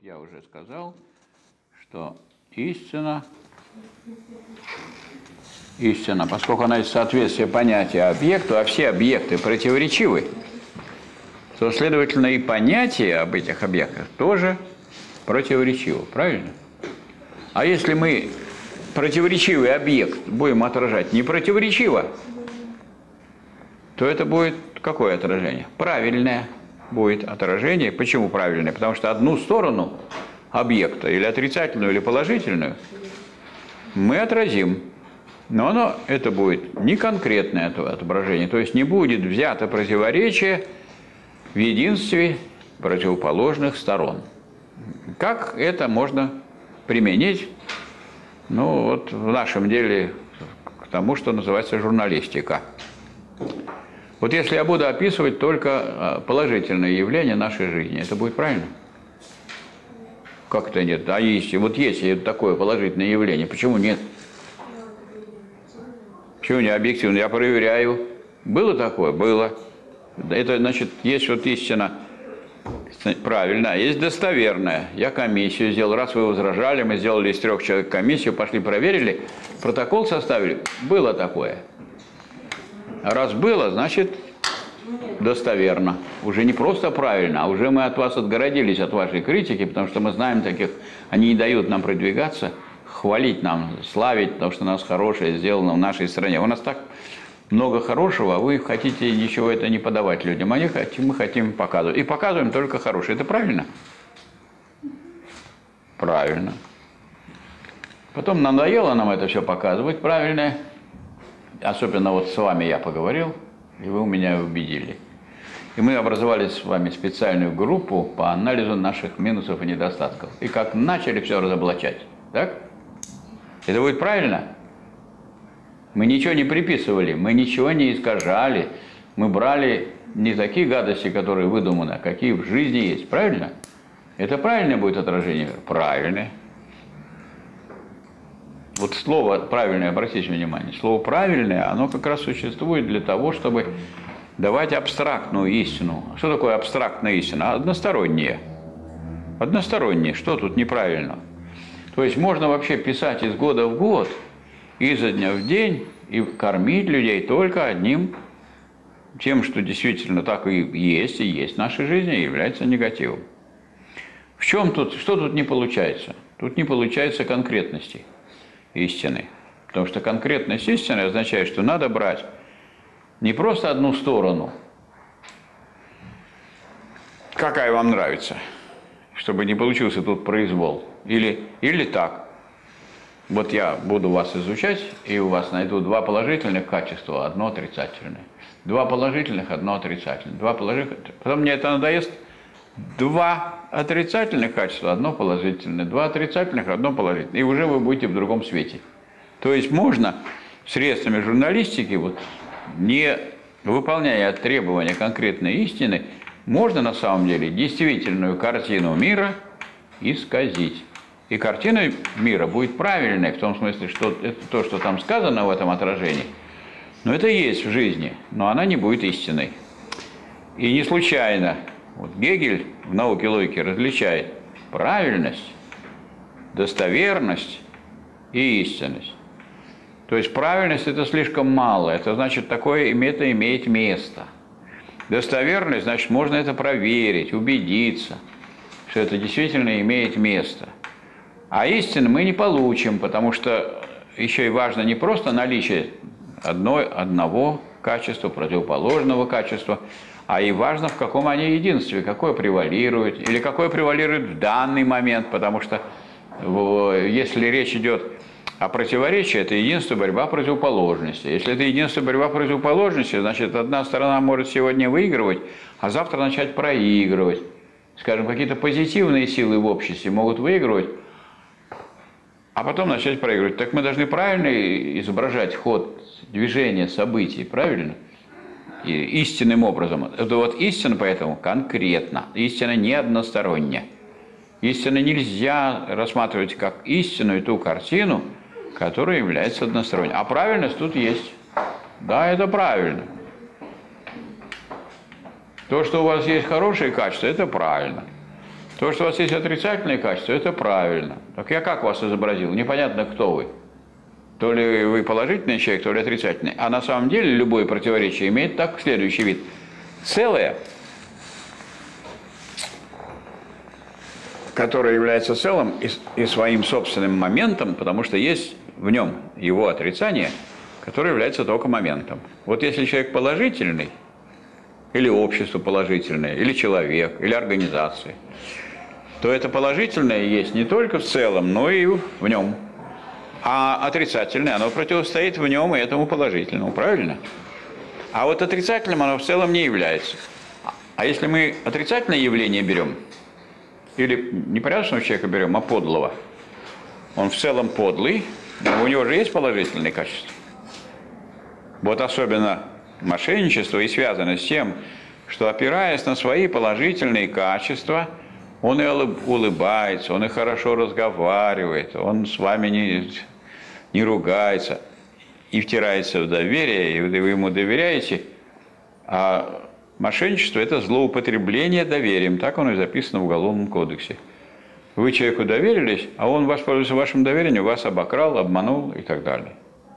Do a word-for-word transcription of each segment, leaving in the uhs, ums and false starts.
Я уже сказал, что истина, истина, поскольку она есть соответствие понятия объекту, а все объекты противоречивы, то, следовательно, и понятие об этих объектах тоже противоречиво, правильно? А если мы противоречивый объект будем отражать не противоречиво, то это будет какое отражение? Правильное будет отражение. Почему правильное? Потому что одну сторону объекта, или отрицательную, или положительную, мы отразим. Но оно, это будет не конкретное отображение, то есть не будет взято противоречие в единстве противоположных сторон. Как это можно применить, ну, вот в нашем деле к тому, что называется журналистика? Вот если я буду описывать только положительные явления нашей жизни, это будет правильно? Как это нет? А если вот есть такое положительное явление, почему нет? Почему не объективно? Я проверяю. Было такое? Было. Это значит, есть вот истина правильно, а есть достоверная. Я комиссию сделал. Раз вы возражали, мы сделали из трех человек комиссию, пошли проверили, протокол составили. Было такое. А раз было, значит, достоверно. Уже не просто правильно, а уже мы от вас отгородились, от вашей критики, потому что мы знаем таких, они не дают нам продвигаться, хвалить нам, славить, потому что у нас хорошее сделано в нашей стране. У нас так много хорошего, а вы хотите ничего это не подавать людям, а мы хотим показывать. И показываем только хорошее. Это правильно? Правильно. Потом надоело нам это все показывать, правильно. Особенно вот с вами я поговорил, и вы меня убедили. И мы образовали с вами специальную группу по анализу наших минусов и недостатков. И как начали все разоблачать. Так? Это будет правильно? Мы ничего не приписывали, мы ничего не искажали. Мы брали не такие гадости, которые выдуманы, а какие в жизни есть. Правильно? Это правильное будет отражение? Правильное. Вот слово «правильное», обратите внимание, слово «правильное», оно как раз существует для того, чтобы давать абстрактную истину. Что такое абстрактная истина? Односторонняя. Односторонняя. Что тут неправильно? То есть можно вообще писать из года в год, изо дня в день, и кормить людей только одним, тем, что действительно так и есть, и есть в нашей жизни, и является негативом. В чем тут, что тут не получается? Тут не получается конкретности истины. Потому что конкретность истины означает, что надо брать не просто одну сторону, какая вам нравится, чтобы не получился тут произвол. Или, или так. Вот я буду вас изучать, и у вас найду два положительных качества, одно отрицательное. Два положительных, одно отрицательное. Два положительных. Потом мне это надоест. Два отрицательных качества, одно положительное. Два отрицательных, одно положительное. И уже вы будете в другом свете. То есть можно средствами журналистики, вот, не выполняя требования конкретной истины, можно на самом деле действительную картину мира исказить. И картина мира будет правильной, в том смысле, что это то, что там сказано в этом отражении, но это есть в жизни, но она не будет истинной. И не случайно вот Гегель в науке логики различает правильность, достоверность и истинность. То есть правильность – это слишком мало, это значит, такое это имеет место. Достоверность – значит, можно это проверить, убедиться, что это действительно имеет место. А истину мы не получим, потому что еще и важно не просто наличие одной, одного качества, противоположного качества, а и важно, в каком они единстве, какое превалирует, или какое превалирует в данный момент, потому что если речь идет о противоречии, это единство, борьба противоположности. Если это единство, борьба противоположности, значит, одна сторона может сегодня выигрывать, а завтра начать проигрывать. Скажем, какие-то позитивные силы в обществе могут выигрывать, а потом начать проигрывать. Так мы должны правильно изображать ход движения событий, правильно? И истинным образом. Это вот истина поэтому конкретно. Истина не односторонняя. Истину нельзя рассматривать как истинную ту картину, которая является односторонней. А правильность тут есть. Да, это правильно. То, что у вас есть хорошие качества, это правильно. То, что у вас есть отрицательные качества, это правильно. Так я как вас изобразил? Непонятно, кто вы. То ли вы положительный человек, то ли отрицательный. А на самом деле любое противоречие имеет так следующий вид. Целое, которое является целым и, и своим собственным моментом, потому что есть в нем его отрицание, которое является только моментом. Вот если человек положительный, или общество положительное, или человек, или организация, то это положительное есть не только в целом, но и в нем. А отрицательное, оно противостоит в нем и этому положительному, правильно? А вот отрицательным оно в целом не является. А если мы отрицательное явление берем, или непорядочного человека берем, а подлого, он в целом подлый, но у него же есть положительные качества. Вот особенно мошенничество и связано с тем, что, опираясь на свои положительные качества, он и улыбается, он и хорошо разговаривает, он с вами не, не ругается и втирается в доверие, и вы ему доверяете. А мошенничество – это злоупотребление доверием, так оно и записано в Уголовном кодексе. Вы человеку доверились, а он, воспользуясь вашим доверием, вас обокрал, обманул и так далее.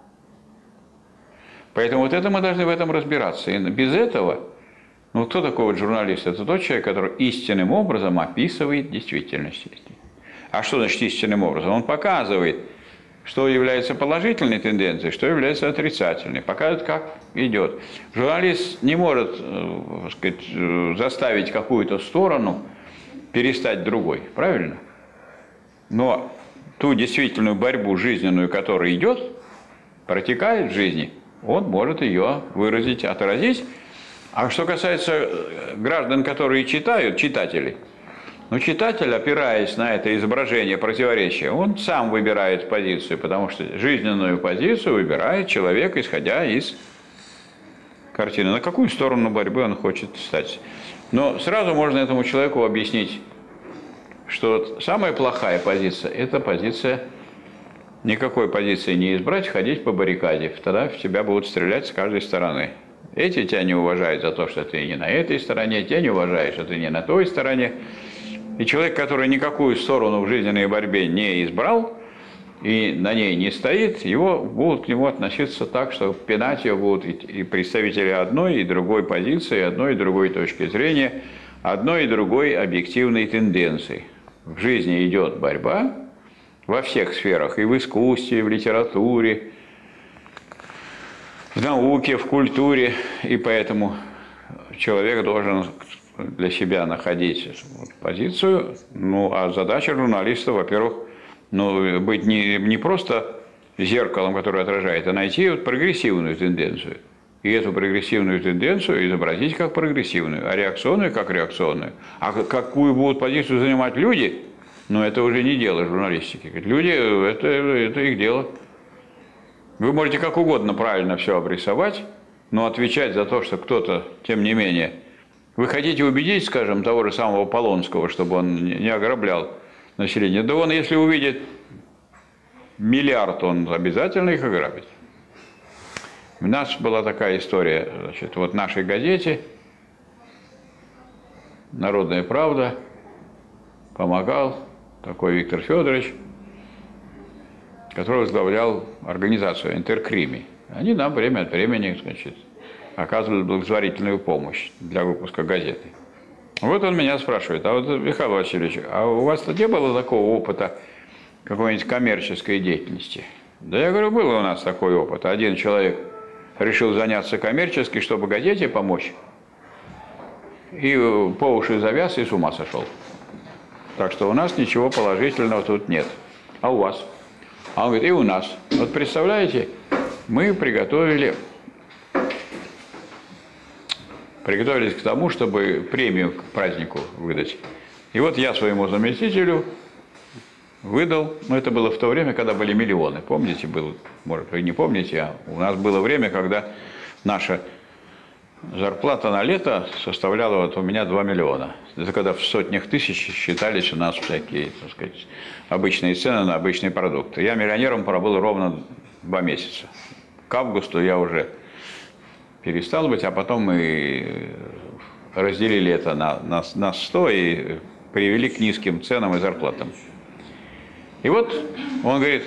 Поэтому вот это мы должны в этом разбираться. И без этого, ну кто такой вот журналист? Это тот человек, который истинным образом описывает действительность. А что значит истинным образом? Он показывает, что является положительной тенденцией, что является отрицательной. Показывает, как идет. Журналист не может, так сказать, заставить какую-то сторону перестать другой. Правильно? Но ту действительную борьбу жизненную, которая идет, протекает в жизни, он может ее выразить, отразить. А что касается граждан, которые читают, читателей, ну, читатель, опираясь на это изображение противоречия, он сам выбирает позицию, потому что жизненную позицию выбирает человек, исходя из картины. На какую сторону борьбы он хочет стать. Но сразу можно этому человеку объяснить, что самая плохая позиция – это позиция, никакой позиции не избрать, ходить по баррикаде. Тогда в тебя будут стрелять с каждой стороны. Эти тебя не уважают за то, что ты не на этой стороне, тебя не уважают, что ты не на той стороне. И человек, который никакую сторону в жизненной борьбе не избрал и на ней не стоит, его будут к нему относиться так, что пинать его будут и представители одной и другой позиции, одной и другой точки зрения, одной и другой объективной тенденции. В жизни идет борьба во всех сферах, и в искусстве, и в литературе, в науке, в культуре, и поэтому человек должен для себя находить позицию. Ну, а задача журналиста, во-первых, ну, быть не, не просто зеркалом, которое отражает, а найти вот прогрессивную тенденцию. И эту прогрессивную тенденцию изобразить как прогрессивную, а реакционную как реакционную. А какую будут позицию занимать люди, ну, это уже не дело журналистики. Люди, это, это их дело. Вы можете как угодно правильно все обрисовать, но отвечать за то, что кто-то, тем не менее, вы хотите убедить, скажем, того же самого Полонского, чтобы он не ограблял население. Да он, если увидит миллиард, он обязательно их ограбит. У нас была такая история, значит, вот в нашей газете «Народная правда» помогал такой Виктор Федорович, который возглавлял организацию «Интеркрими». Они нам время от времени, значит, оказывали благотворительную помощь для выпуска газеты. Вот он меня спрашивает: а вот, Михаил Васильевич, а у вас-то не было такого опыта какой-нибудь коммерческой деятельности? Да я говорю, был у нас такой опыт. Один человек решил заняться коммерческой, чтобы газете помочь, и по уши завяз и с ума сошел. Так что у нас ничего положительного тут нет. А у вас? А он говорит, и у нас. Вот представляете, мы приготовили, приготовились к тому, чтобы премию к празднику выдать. И вот я своему заместителю выдал, ну это было в то время, когда были миллионы. Помните, был, может вы не помните, а у нас было время, когда наша зарплата на лето составляла вот у меня два миллиона. Это когда в сотнях тысяч считались у нас всякие, так сказать, обычные цены на обычные продукты. Я миллионером пробыл ровно два месяца. К августу я уже перестал быть, а потом мы разделили это на, на, на сто, и привели к низким ценам и зарплатам. И вот он говорит,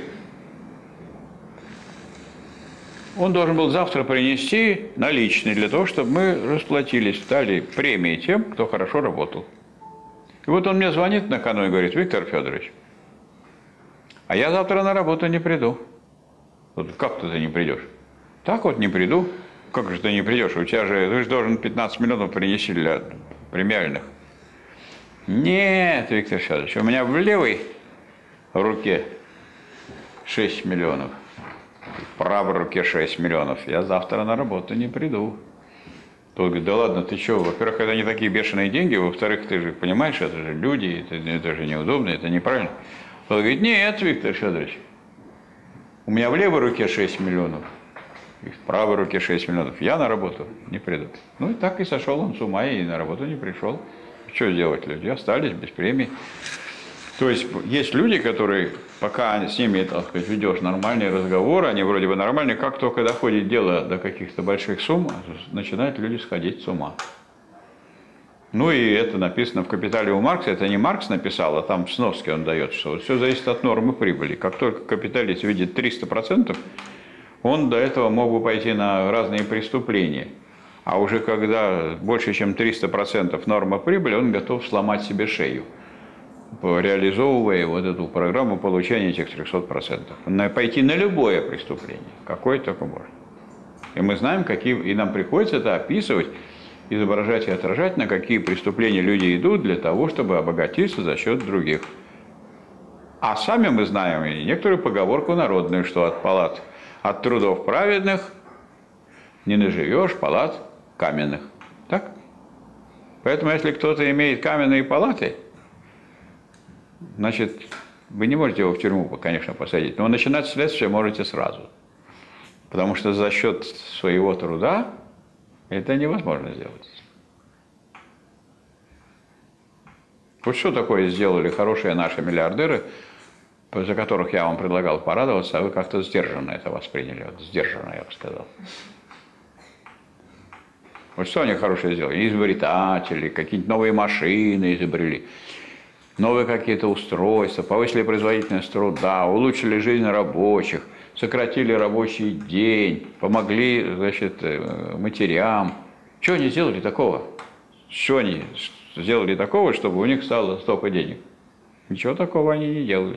он должен был завтра принести наличные для того, чтобы мы расплатились, дали премии тем, кто хорошо работал. И вот он мне звонит накануне и говорит, Виктор Федорович, а я завтра на работу не приду. Вот как ты не придешь? Так вот не приду. Как же ты не придешь? У тебя же, ты же должен пятнадцать миллионов принести для премиальных. Нет, Виктор Федорович, у меня в левой руке шесть миллионов, в правой руке шесть миллионов. Я завтра на работу не приду. Тот говорит, да ладно, ты что? Во-первых, это не такие бешеные деньги, во-вторых, ты же понимаешь, это же люди, это, это же неудобно, это неправильно. Тот говорит, нет, Виктор Федорович, у меня в левой руке шесть миллионов, и в правой руке шесть миллионов. Я на работу не приду. Ну и так и сошел он с ума, и на работу не пришел. Что делать? Люди остались без премии. То есть есть люди, которые, пока с ними, так сказать, ведешь нормальный разговор, они вроде бы нормальные, как только доходит дело до каких-то больших сумм, начинают люди сходить с ума. Ну и это написано в «Капитале» у Маркса, это не Маркс написал, а там в сноске он дает, что все зависит от нормы прибыли. Как только капиталист видит триста процентов, он до этого мог бы пойти на разные преступления. А уже когда больше, чем триста процентов норма прибыли, он готов сломать себе шею, реализовывая вот эту программу получения этих трехсот процентов. Пойти на любое преступление, какое только можно. И мы знаем, какие, и нам приходится это описывать, изображать и отражать, на какие преступления люди идут для того, чтобы обогатиться за счет других. А сами мы знаем и некоторую поговорку народную, что от палат, от трудов праведных не наживешь палат каменных. Так? Поэтому, если кто-то имеет каменные палаты, значит, вы не можете его в тюрьму, конечно, посадить, но начинать следствие можете сразу. Потому что за счет своего труда это невозможно сделать. Вот что такое сделали хорошие наши миллиардеры, за которых я вам предлагал порадоваться, а вы как-то сдержанно это восприняли. Вот сдержанно, я бы сказал. Вот что они хорошие сделали? Изобретатели, какие-то новые машины изобрели, новые какие-то устройства, повысили производительность труда, улучшили жизнь рабочих, сократили рабочий день, помогли, значит, матерям. Что они сделали такого? Что они сделали такого, чтобы у них стало столько денег? Ничего такого они не делали.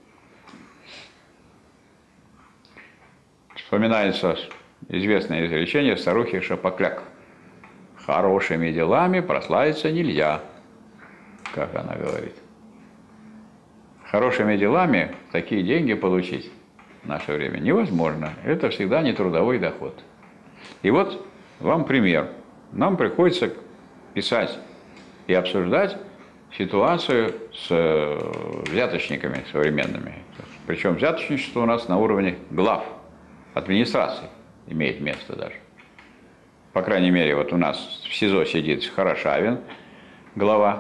Вспоминается известное изречение старухи Шапокляк. Хорошими делами прославиться нельзя, как она говорит. Хорошими делами такие деньги получить в наше время невозможно. Это всегда не трудовой доход. И вот вам пример. Нам приходится писать и обсуждать ситуацию с взяточниками современными. Причем взяточничество у нас на уровне глав администрации имеет место даже. По крайней мере, вот у нас в СИЗО сидит Хорошавин, глава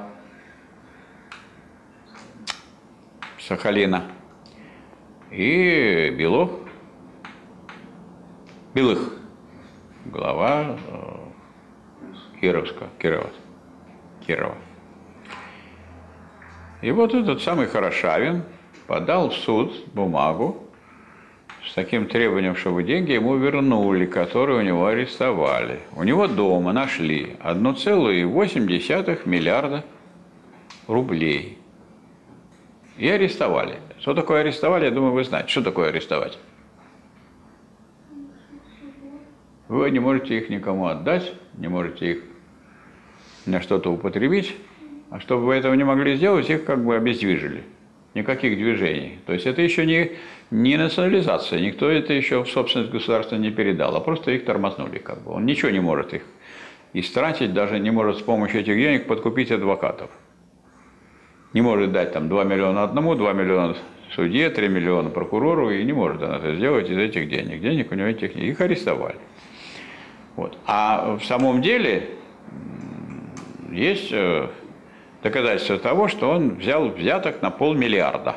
Сахалина, и Белов, Белых, глава Кировска, Кирова, Кирова. И вот этот самый Хорошавин подал в суд бумагу с таким требованием, чтобы деньги ему вернули, которые у него арестовали. У него дома нашли одна целая восемь десятых миллиарда рублей. И арестовали. Что такое арестовали, я думаю, вы знаете. Что такое арестовать? Вы не можете их никому отдать, не можете их на что-то употребить, а чтобы вы этого не могли сделать, их как бы обездвижили. Никаких движений. То есть это еще не, не национализация, никто это еще в собственность государства не передал, а просто их тормознули. Как бы. Он ничего не может их истратить, даже не может с помощью этих денег подкупить адвокатов. Не может дать там два миллиона одному, два миллиона судье, три миллиона прокурору, и не может он это сделать из этих денег. Денег у него этих нет. Их арестовали. Вот. А в самом деле есть доказательство того, что он взял взяток на полмиллиарда.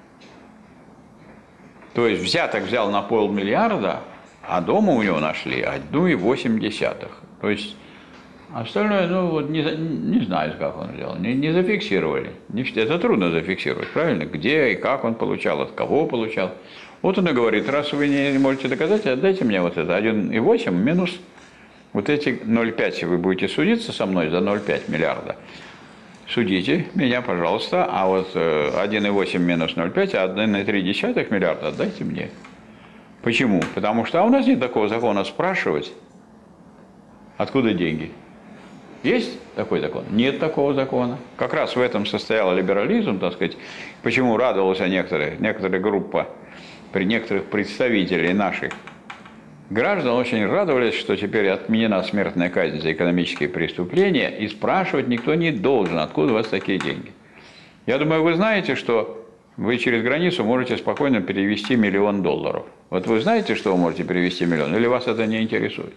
То есть взяток взял на полмиллиарда, а дома у него нашли одну целую восемь десятых. То есть Остальное, ну вот не, не знаю, как он сделал, не, не зафиксировали. Не, это трудно зафиксировать, правильно? Где и как он получал, от кого получал. Вот он и говорит, раз вы не можете доказать, отдайте мне вот это один и восемь минус вот эти ноль целых пять вы будете судиться со мной за ноль целых пять миллиарда. Судите меня, пожалуйста, а вот один и восемь минус ноль целых пять, а один и три десятых миллиарда отдайте мне. Почему? Потому что а у нас нет такого закона спрашивать, откуда деньги. Есть такой закон? Нет такого закона. Как раз в этом состоял либерализм, так сказать. Почему радовался некоторые, некоторая группа, при некоторых представителей наших граждан очень радовались, что теперь отменена смертная казнь за экономические преступления, и спрашивать никто не должен, откуда у вас такие деньги. Я думаю, вы знаете, что вы через границу можете спокойно перевести миллион долларов. Вот вы знаете, что вы можете перевести миллион, или вас это не интересует?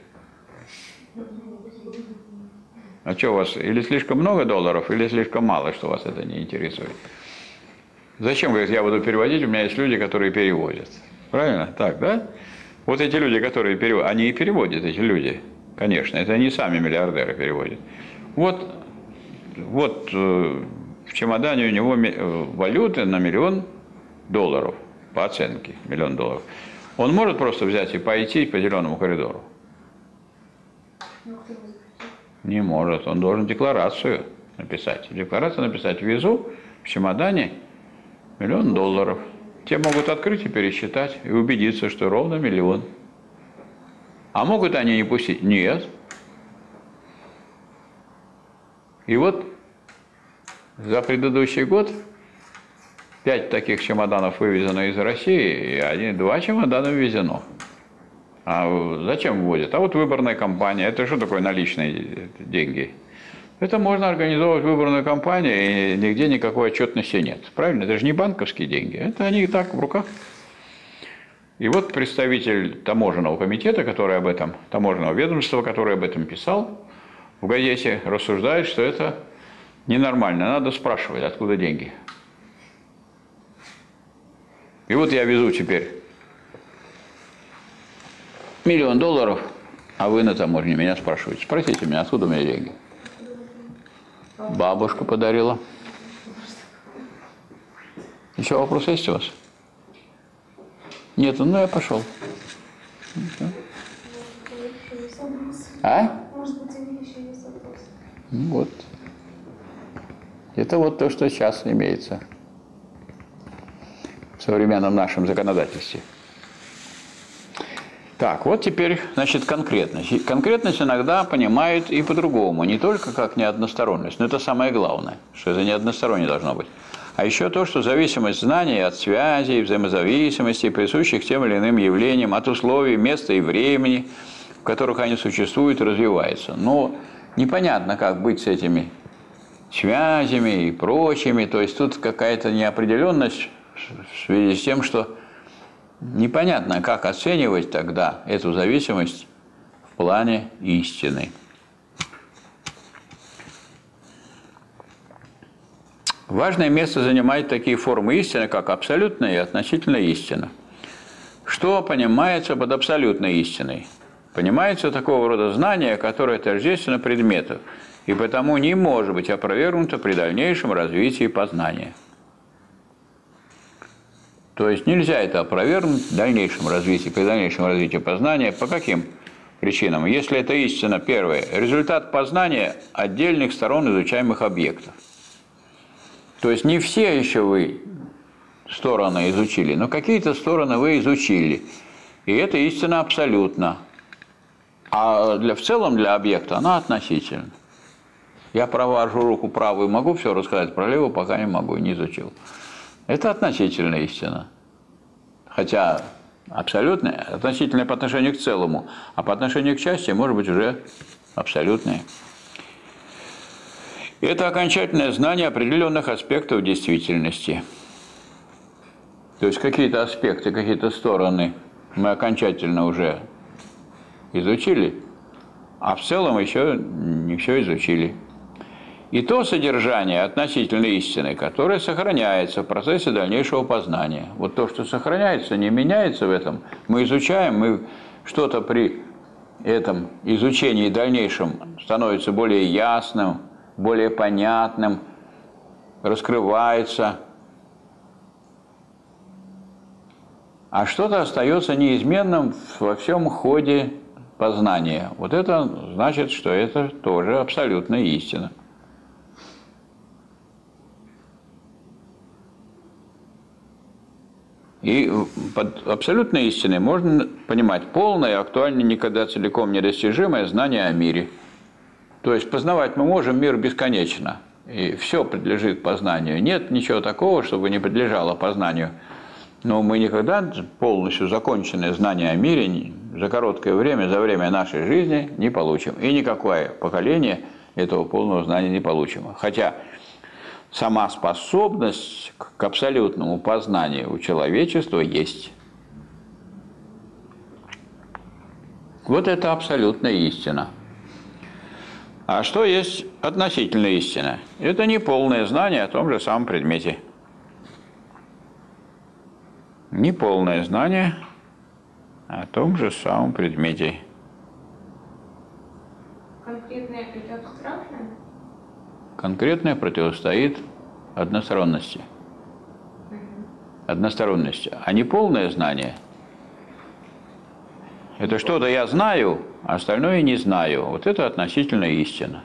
А что у вас, или слишком много долларов, или слишком мало, что вас это не интересует? Зачем, говорит, я буду переводить, у меня есть люди, которые переводят. Правильно? Так, да? Вот эти люди, которые переводят, они и переводят, эти люди, конечно, это они сами миллиардеры переводят. Вот, вот в чемодане у него валюты на миллион долларов, по оценке, миллион долларов. Он может просто взять и пойти по зеленому коридору? Не может, он должен декларацию написать. Декларацию написать, везу в чемодане миллион долларов. Те могут открыть и пересчитать, и убедиться, что ровно миллион. А могут они не пустить? Нет. И вот за предыдущий год пять таких чемоданов вывезено из России, и один, два чемодана ввезено. А зачем вводят? А вот выборная кампания. Это что такое наличные деньги? Это можно организовывать выборную кампанию, и нигде никакой отчетности нет. Правильно? Это же не банковские деньги. Это они и так в руках. И вот представитель таможенного комитета, который об этом, таможенного ведомства, который об этом писал, в газете рассуждает, что это ненормально. Надо спрашивать, откуда деньги. И вот я везу теперь миллион долларов, а вы на таможне меня спрашиваете. Спросите меня, откуда у меня деньги. Бабушка подарила. Еще вопросы есть у вас? Нет, ну я пошел. А? Может быть, у них еще есть вопросы. Ну, вот. Это вот то, что сейчас имеется в современном нашем законодательстве. Так, вот теперь, значит, конкретность. Конкретность иногда понимают и по-другому, не только как неодносторонность, но это самое главное, что это не односторонне должно быть. А еще то, что зависимость знаний от связей, взаимозависимости, присущих тем или иным явлениям, от условий, места и времени, в которых они существуют, развивается. Но непонятно, как быть с этими связями и прочими. То есть тут какая-то неопределенность в связи с тем, что непонятно, как оценивать тогда эту зависимость в плане истины. Важное место занимают такие формы истины, как абсолютная и относительная истина. Что понимается под абсолютной истиной? Понимается такого рода знание, которое тождественно предмету, и потому не может быть опровергнуто при дальнейшем развитии познания. То есть нельзя это опровергнуть в дальнейшем развитии, при дальнейшем развитии познания. По каким причинам? Если это истина, первое, результат познания отдельных сторон изучаемых объектов. То есть не все еще вы стороны изучили, но какие-то стороны вы изучили. И это истина абсолютна. А для, в целом для объекта она относительна. Я провожу руку правую, могу все рассказать, про левую пока не могу, не изучил. Это относительная истина. Хотя абсолютная, относительная по отношению к целому, а по отношению к части может быть уже абсолютная. Это окончательное знание определенных аспектов действительности. То есть какие-то аспекты, какие-то стороны мы окончательно уже изучили, а в целом еще не все изучили. И то содержание относительной истины, которое сохраняется в процессе дальнейшего познания. Вот то, что сохраняется, не меняется в этом. Мы изучаем, мы что-то при этом изучении дальнейшем становится более ясным, более понятным, раскрывается, а что-то остается неизменным во всем ходе познания. Вот это значит, что это тоже абсолютная истина. И под абсолютной истиной можно понимать полное, актуальное, никогда целиком недостижимое знание о мире. То есть познавать мы можем мир бесконечно, и все подлежит познанию. Нет ничего такого, чтобы не подлежало познанию. Но мы никогда полностью законченное знание о мире за короткое время, за время нашей жизни не получим. И никакое поколение этого полного знания не получим. Хотя сама способность к абсолютному познанию у человечества есть. Вот это абсолютная истина. А что есть относительная истина? Это не полное знание о том же самом предмете. Неполное знание о том же самом предмете. Конкретное это абстрактное? Конкретное противостоит односторонности. Односторонности. А неполное знание – это что-то я знаю, а остальное не знаю. Вот это относительная истина.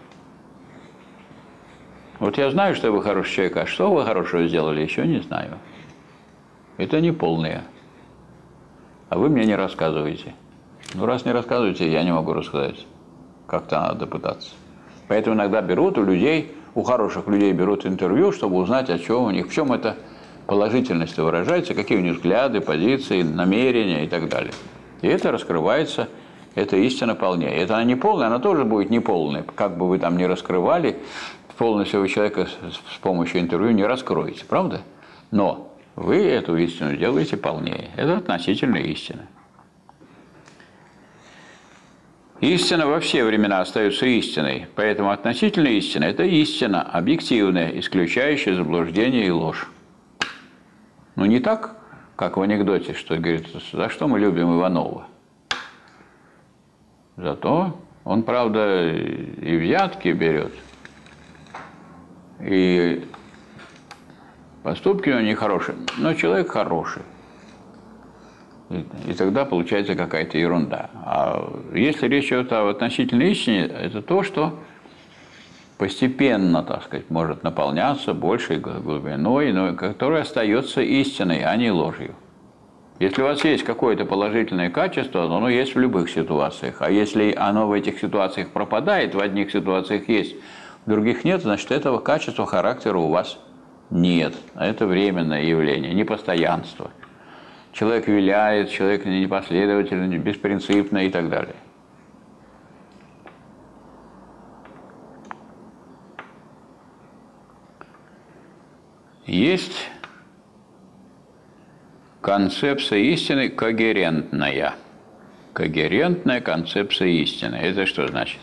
Вот я знаю, что вы хороший человек, а что вы хорошего сделали, еще не знаю. Это не полное. А вы мне не рассказываете. Ну, раз не рассказываете, я не могу рассказать. Как-то надо пытаться. Поэтому иногда берут у людей, у хороших людей берут интервью, чтобы узнать, о чем у них, в чем эта положительность выражается, какие у них взгляды, позиции, намерения и так далее. И это раскрывается, это истина полнее. Это она не полная, она тоже будет неполной. Как бы вы там ни раскрывали, полностью вы человека с помощью интервью не раскроете, правда? Но вы эту истину делаете полнее. Это относительная истина. Истина во все времена остается истиной, поэтому относительная истина – это истина, объективная, исключающая заблуждение и ложь. Но не так, как в анекдоте, что говорит, за что мы любим Иванова. Зато он, правда, и взятки берет, и поступки у него нехорошие, но человек хороший. И, и тогда получается какая-то ерунда. А если речь идет о относительной истине, это то, что постепенно, так сказать, может наполняться большей глубиной, но которое остается истиной, а не ложью. Если у вас есть какое-то положительное качество, оно есть в любых ситуациях. А если оно в этих ситуациях пропадает, в одних ситуациях есть, в других нет, значит, этого качества, характера у вас нет. А это временное явление, непостоянство. Человек виляет, человек непоследовательный, беспринципный и так далее. Есть концепция истины когерентная. Когерентная концепция истины. Это что значит?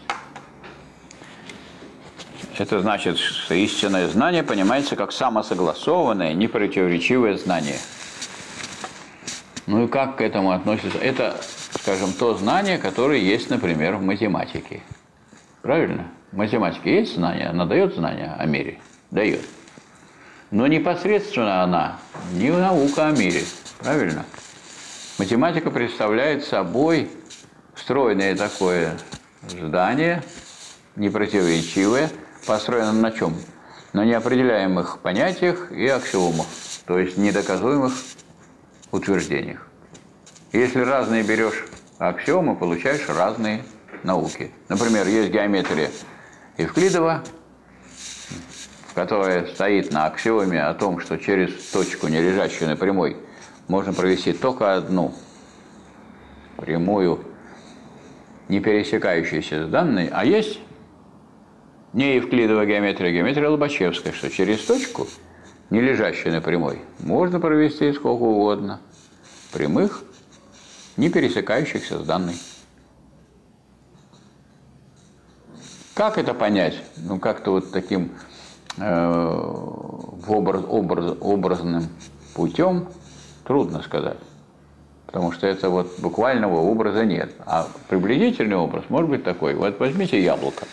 Это значит, что истинное знание понимается как самосогласованное, непротиворечивое знание. Ну и как к этому относится? Это, скажем, то знание, которое есть, например, в математике. Правильно? В математике есть знание, она дает знание о мире? Дает. Но непосредственно она не наука о мире. Правильно? Математика представляет собой стройное такое здание, непротиворечивое, построено на чем? На неопределяемых понятиях и аксиомах, то есть недоказуемых утверждениях. Если разные берешь аксиомы, получаешь разные науки. Например, есть геометрия Евклидова, которая стоит на аксиоме о том, что через точку, не лежащую на прямой, можно провести только одну прямую, не пересекающуюся с данной, а есть не Евклидова геометрия, а геометрия Лобачевская, что через точку, не лежащую на прямой, можно провести сколько угодно прямых, не пересекающихся с данной. Как это понять? Ну, как-то вот таким э, в образ, образ, образным путем трудно сказать. потому что это вот буквального образа нет. А приблизительный образ может быть такой. Вот возьмите яблоко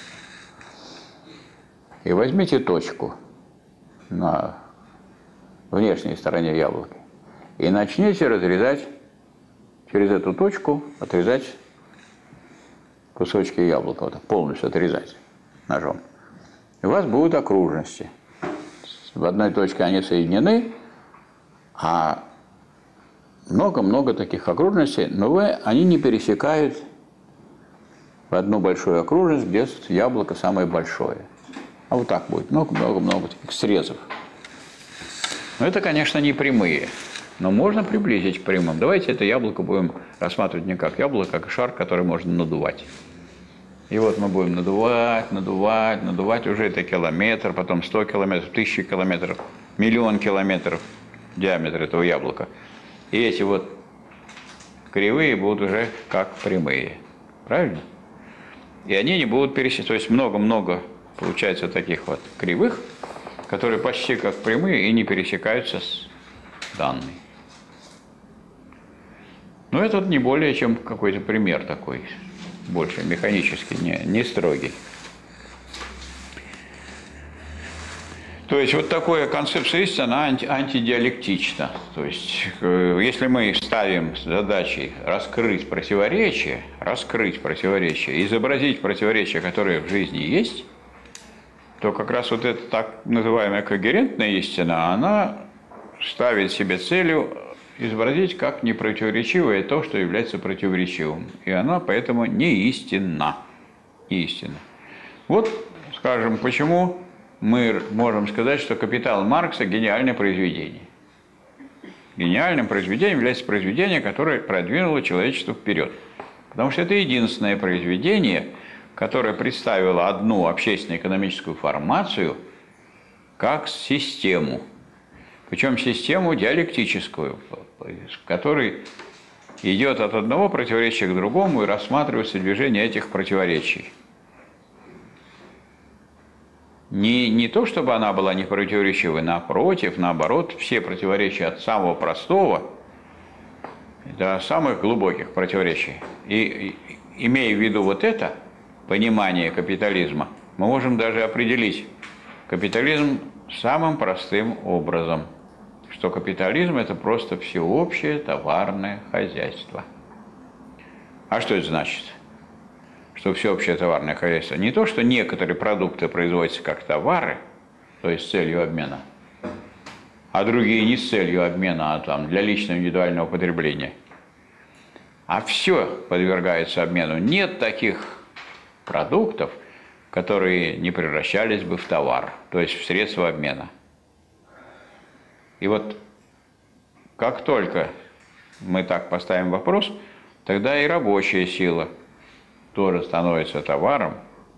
и возьмите точку на внешней стороне яблока и начните разрезать через эту точку, отрезать кусочки яблока, вот, полностью отрезать ножом. И у вас будут окружности. В одной точке они соединены, а много-много таких окружностей, но вы, они не пересекают в одну большую окружность, где яблоко самое большое. А вот так будет, много-много-много таких срезов. Но это, конечно, не прямые, но можно приблизить к прямым. Давайте это яблоко будем рассматривать не как яблоко, а как шар, который можно надувать. И вот мы будем надувать, надувать, надувать, уже это километр, потом сто километров, тысяча километров, миллион километров диаметр этого яблока. И эти вот кривые будут уже как прямые. Правильно? И они не будут пересечь. То есть много-много получается таких вот кривых, которые почти как прямые и не пересекаются с данной. Но это не более чем какой-то пример такой. Больше механический, не, не строгий. То есть вот такая концепция истины, она анти, антидиалектична. То есть если мы ставим задачей раскрыть противоречия, раскрыть противоречия, изобразить противоречия, которые в жизни есть, то как раз вот эта так называемая когерентная истина, она ставит себе целью изобразить как непротиворечивое то, что является противоречивым. И она поэтому не истинна. Не истинна. Вот, скажем, почему мы можем сказать, что «Капитал» Маркса – гениальное произведение. Гениальным произведением является произведение, которое продвинуло человечество вперед. Потому что это единственное произведение, которое представило одну общественно-экономическую формацию как систему. Причем систему диалектическую, в которой идет от одного противоречия к другому и рассматривается движение этих противоречий. Не, не то, чтобы она была непротиворечивой, напротив, наоборот, все противоречия от самого простого до самых глубоких противоречий. И, и имея в виду вот это понимание капитализма, мы можем даже определить капитализм самым простым образом, что капитализм – это просто всеобщее товарное хозяйство. А что это значит? Что всеобщее товарное хозяйство? Не то, что некоторые продукты производятся как товары, то есть с целью обмена, а другие не с целью обмена, а там для личного индивидуального потребления. А все подвергается обмену. Нет таких продуктов, которые не превращались бы в товар, то есть в средство обмена. И вот как только мы так поставим вопрос, тогда и рабочая сила тоже становится товаром,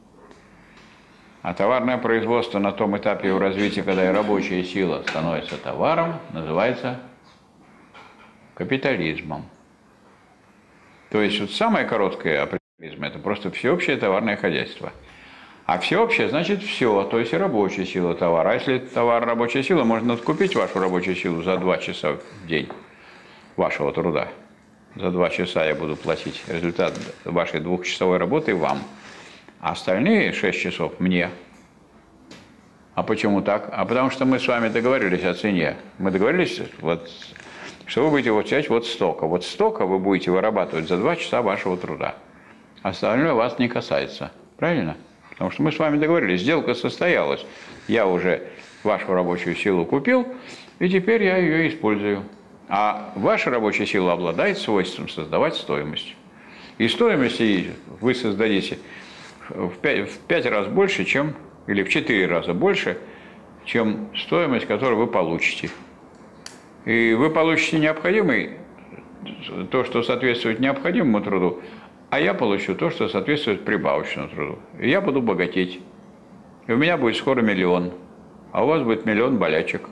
а товарное производство на том этапе его развития, когда и рабочая сила становится товаром, называется капитализмом. То есть вот самое короткое определение – это просто всеобщее товарное хозяйство. А всеобщее значит все, то есть и рабочая сила товара. А если товар рабочая сила, можно купить вашу рабочую силу за два часа в день вашего труда. За два часа я буду платить результат вашей двухчасовой работы вам. А остальные шесть часов мне. А почему так? А потому что мы с вами договорились о цене. Мы договорились, вот, что вы будете получать вот столько. Вот столько вы будете вырабатывать за два часа вашего труда. Остальное вас не касается. Правильно? Потому что мы с вами договорились, сделка состоялась. Я уже вашу рабочую силу купил, и теперь я ее использую. А ваша рабочая сила обладает свойством создавать стоимость. И стоимость вы создадите в пять, в пять раз больше, чем, или в четыре раза больше, чем стоимость, которую вы получите. И вы получите необходимый, то, что соответствует необходимому труду, а я получу то, что соответствует прибавочному труду. И я буду богатеть. И у меня будет скоро миллион, а у вас будет миллион болячек.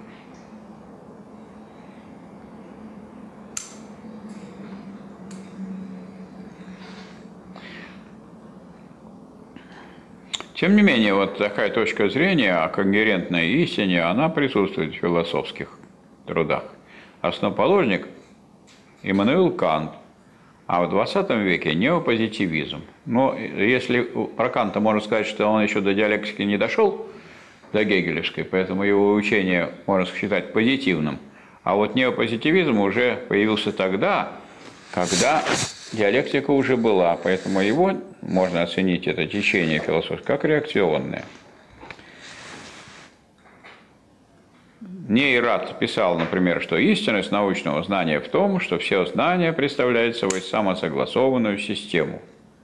Тем не менее, вот такая точка зрения о когерентной истине, она присутствует в философских трудах. Основоположник Иммануил Кант, а в двадцатом веке неопозитивизм. Но если про Канта можно сказать, что он еще до диалектики не дошел, до гегелевской, поэтому его учение можно считать позитивным. А вот неопозитивизм уже появился тогда, когда диалектика уже была, поэтому его можно оценить, это течение философское, как реакционное. Нейрат писал, например, что истинность научного знания в том, что все знания представляют собой самосогласованную систему.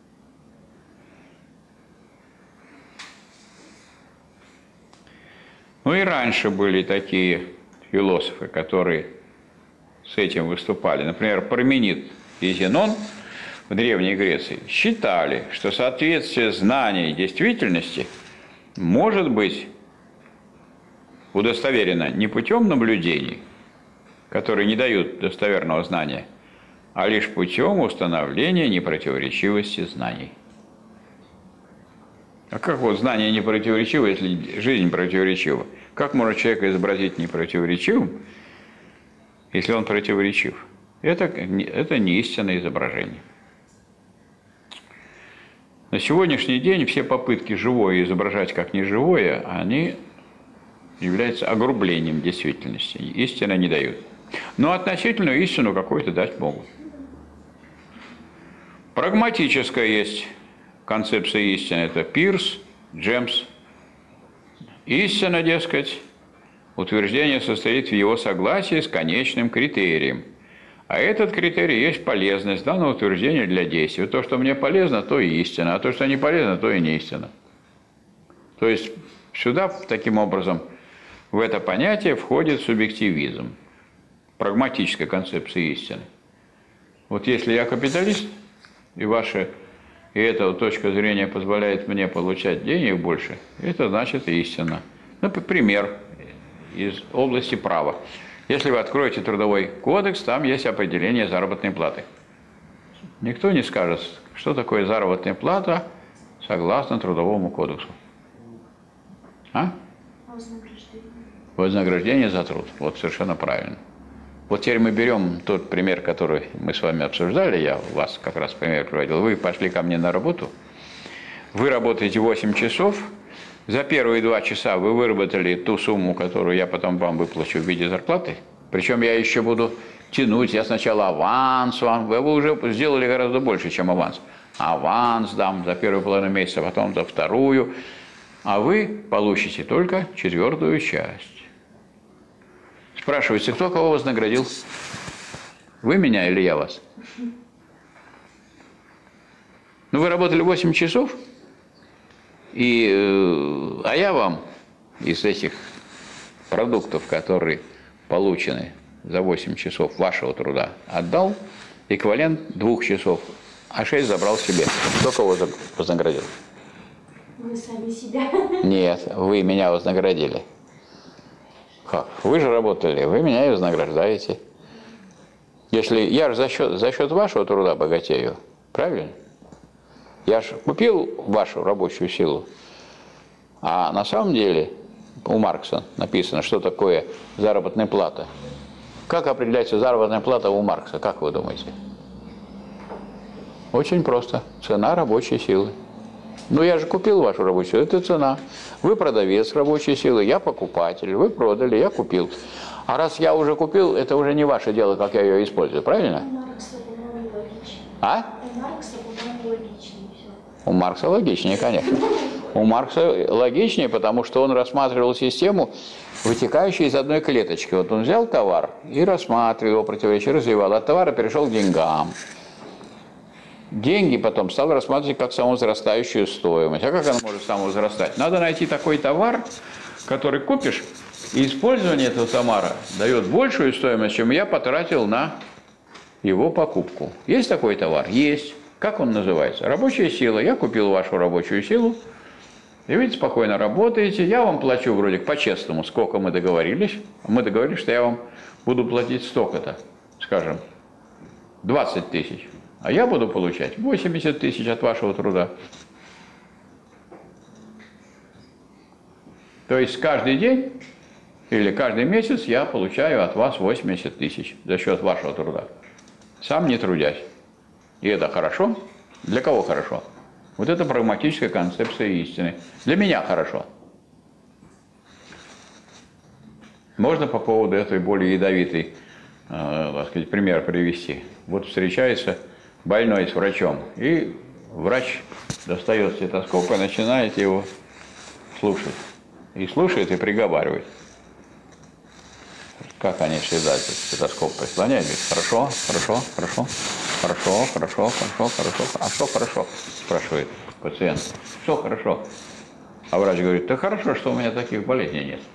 Ну и раньше были такие философы, которые с этим выступали. Например, Парменид и Зенон в Древней Греции считали, что соответствие знаний действительности может быть удостоверено не путем наблюдений, которые не дают достоверного знания, а лишь путем установления непротиворечивости знаний. А как вот знание непротиворечиво, если жизнь противоречива? Как можно человека изобразить непротиворечивым, если он противоречив? Это, это не истинное изображение. На сегодняшний день все попытки живое изображать как неживое, они являются огрублением действительности. Истины не дают. Но относительную истину какую-то дать могут. Прагматическая есть концепция истины. Это Пирс, Джемс. Истина, дескать, утверждение состоит в его согласии с конечным критерием. А этот критерий есть полезность данного утверждения для действия. То, что мне полезно, то и истина. А то, что не полезно, то и не истина. То есть сюда, таким образом, в это понятие входит субъективизм, прагматическая концепция истины. Вот если я капиталист, и ваша, и эта вот точка зрения позволяет мне получать денег больше, это значит истина. Например, из области права. Если вы откроете Трудовой кодекс, там есть определение заработной платы. Никто не скажет, что такое заработная плата согласно Трудовому кодексу. А? Вознаграждение за труд. Вот совершенно правильно. Вот теперь мы берем тот пример, который мы с вами обсуждали, я вас как раз пример приводил. Вы пошли ко мне на работу, вы работаете восемь часов, за первые два часа вы выработали ту сумму, которую я потом вам выплачу в виде зарплаты, причем я еще буду тянуть, я сначала аванс вам, вы уже сделали гораздо больше, чем аванс. Аванс дам за первую половину месяца, потом за вторую, а вы получите только четвертую часть. Спрашивается, кто кого вознаградил? Вы меня или я вас? Ну, вы работали восемь часов, и, э, а я вам из этих продуктов, которые получены за восемь часов вашего труда, отдал эквивалент двух часов, а шесть забрал себе. Кто кого вознаградил? Вы сами себя. Нет, вы меня вознаградили. Как? Вы же работали, вы меня и вознаграждаете. Если я же за счет, за счет вашего труда богатею, правильно? Я же купил вашу рабочую силу. А на самом деле у Маркса написано, что такое заработная плата. Как определяется заработная плата у Маркса, как вы думаете? Очень просто. Цена рабочей силы. Ну, я же купил вашу рабочую силу, это цена. Вы продавец рабочей силы, я покупатель, вы продали, я купил. А раз я уже купил, это уже не ваше дело, как я ее использую, правильно? У Маркса, по-моему, логичнее. А? У Маркса, по-моему, логичнее все. У Маркса логичнее, конечно. У Маркса логичнее, потому что он рассматривал систему, вытекающую из одной клеточки. Вот он взял товар и рассматривал его противоречия, развивал. От товара перешел к деньгам. Деньги потом стал рассматривать как самовозрастающую стоимость. А как она может самовозрастать? Надо найти такой товар, который купишь, и использование этого товара дает большую стоимость, чем я потратил на его покупку. Есть такой товар? Есть. Как он называется? Рабочая сила. Я купил вашу рабочую силу, и вы спокойно работаете. Я вам плачу вроде по-честному, сколько мы договорились. Мы договорились, что я вам буду платить столько-то, скажем, двадцать тысяч. А я буду получать восемьдесят тысяч от вашего труда. То есть каждый день или каждый месяц я получаю от вас восемьдесят тысяч за счет вашего труда. сам не трудясь. И это хорошо? Для кого хорошо? Вот это прагматическая концепция истины. Для меня хорошо. Можно по поводу этой более ядовитой, э, так сказать, пример привести. Вот встречается больной с врачом, и врач достает стетоскоп и начинает его слушать. И слушает, и приговаривает. Как они всегда этот стетоскоп прислоняют, говорит, хорошо, хорошо, хорошо, хорошо, хорошо, хорошо, хорошо. А что хорошо? Спрашивает пациент. Что хорошо? А врач говорит, да хорошо, что у меня таких болезней нет.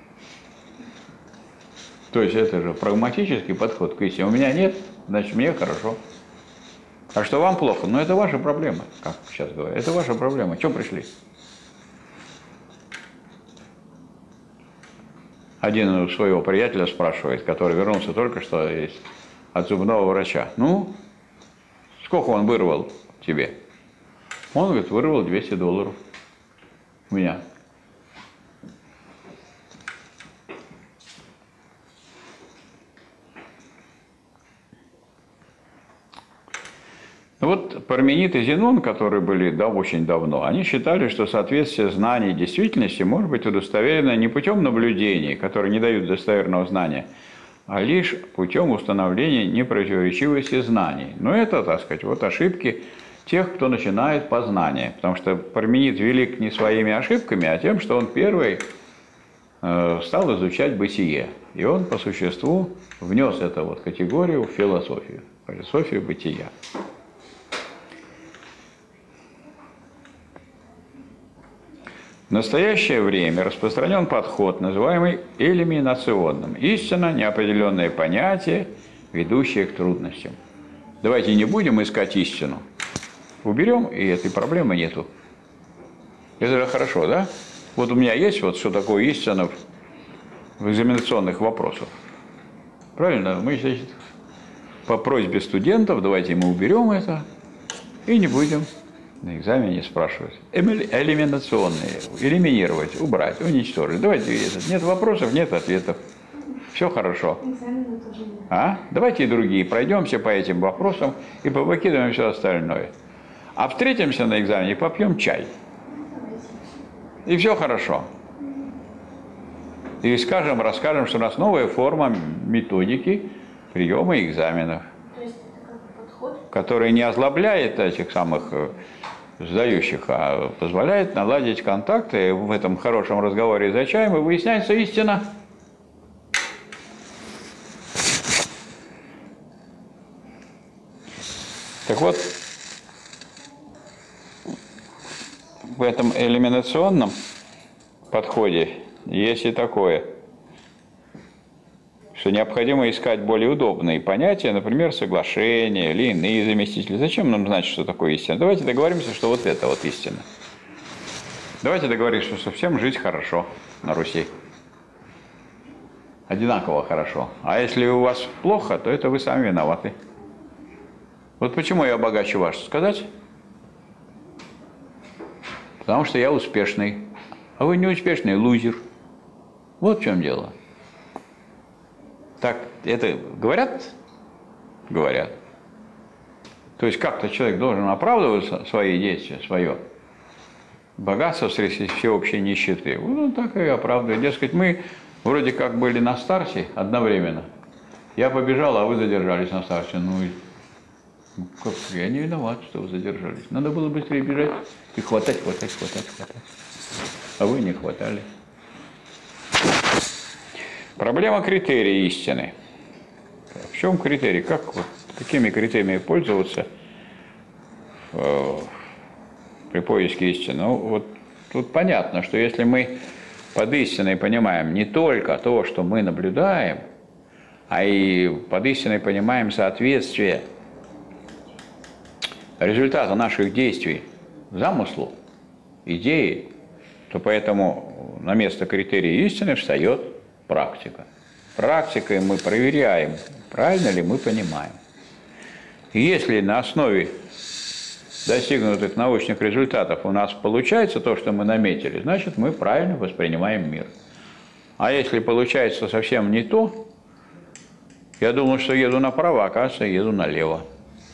То есть это же прагматический подход к истине. У меня нет, значит мне хорошо. А что вам плохо? Ну это ваша проблема, как сейчас говорят. Это ваша проблема. Чего пришли? Один у своего приятеля спрашивает, который вернулся только что от зубного врача. Ну, сколько он вырвал тебе? Он говорит, вырвал двести долларов. У меня. Вот Парменид и Зенон, которые были да, очень давно, они считали, что соответствие знаний действительности может быть удостоверено не путем наблюдений, которые не дают достоверного знания, а лишь путем установления непротиворечивости знаний. Но это, так сказать, вот ошибки тех, кто начинает познание. Потому что Парменид велик не своими ошибками, а тем, что он первый э, стал изучать бытие. И он по существу внес эту вот категорию в философию, философию бытия. В настоящее время распространен подход, называемый элиминационным. Истина – неопределенное понятие, ведущее к трудностям. Давайте не будем искать истину. Уберем, и этой проблемы нету. Это же хорошо, да? Вот у меня есть вот что такое истина в экзаменационных вопросах. Правильно? Мы, значит, по просьбе студентов давайте мы уберем это и не будем на экзамене спрашивать. Элиминационные. Элиминировать, убрать, уничтожить. Давайте, нет вопросов, нет ответов. Все хорошо. А? Давайте и другие пройдемся по этим вопросам и повыкидываем все остальное. А встретимся на экзамене и попьем чай. И все хорошо. И скажем, расскажем, что у нас новая форма методики приема экзаменов, которая не озлобляет этих самых сдающих, а позволяет наладить контакты. И в этом хорошем разговоре за чаем и выясняется истина. Так вот, в этом элиминационном подходе есть и такое, что необходимо искать более удобные понятия, например, соглашение или иные заместители. Зачем нам знать, что такое истина? Давайте договоримся, что вот это вот истина. Давайте договоримся, что всем жить хорошо на Руси. Одинаково хорошо. А если у вас плохо, то это вы сами виноваты. Вот почему я богаче вас сказать? Потому что я успешный. А вы не успешный, лузер. Вот в чем дело. Так, это говорят? Говорят. То есть как-то человек должен оправдывать свои действия, свое богатство среди всеобщей нищеты. Ну, так и оправдывает. Дескать, мы вроде как были на старте одновременно. Я побежал, а вы задержались на старте. Ну, как, я не виноват, что вы задержались. Надо было быстрее бежать и хватать, хватать, хватать, хватать. А вы не хватали. Проблема критерия истины. В чем критерий? Как, вот, какими критериями пользоваться э, при поиске истины? Ну, вот тут понятно, что если мы под истиной понимаем не только то, что мы наблюдаем, а и под истиной понимаем соответствие результата наших действий замыслу, идеи, то поэтому на место критерия истины встает практика. Практикой мы проверяем, правильно ли мы понимаем. И если на основе достигнутых научных результатов у нас получается то, что мы наметили, значит, мы правильно воспринимаем мир. А если получается совсем не то, Я думал, что еду направо, а оказывается, еду налево.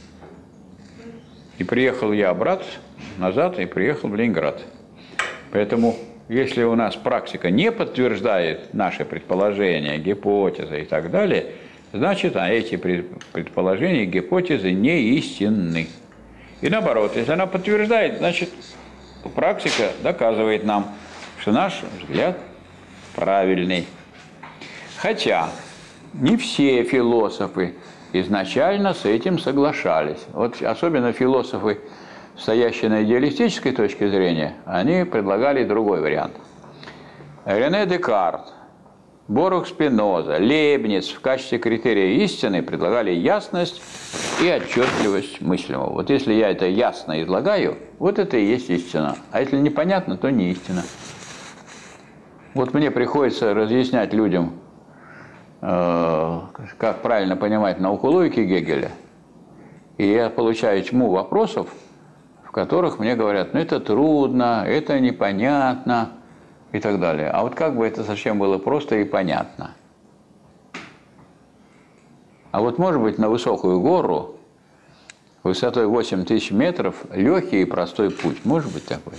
И приехал я обратно, назад, и приехал в Ленинград. Поэтому, если у нас практика не подтверждает наши предположения, гипотезы и так далее, значит, а эти предположения, гипотезы не истинны. И наоборот, если она подтверждает, значит, практика доказывает нам, что наш взгляд правильный. Хотя не все философы изначально с этим соглашались. Вот особенно философы, стоящие на идеалистической точке зрения, они предлагали другой вариант. Рене Декарт, Борух Спиноза, Лейбниц в качестве критерия истины предлагали ясность и отчетливость мыслимого. Вот если я это ясно излагаю, вот это и есть истина. А если непонятно, то не истина. Вот мне приходится разъяснять людям, э, как правильно понимать науку логики Гегеля. И я получаю тьму вопросов, в которых мне говорят, ну это трудно, это непонятно и так далее. А вот как бы это совсем было просто и понятно? А вот может быть на высокую гору высотой восемь тысяч метров легкий и простой путь. Может быть такой?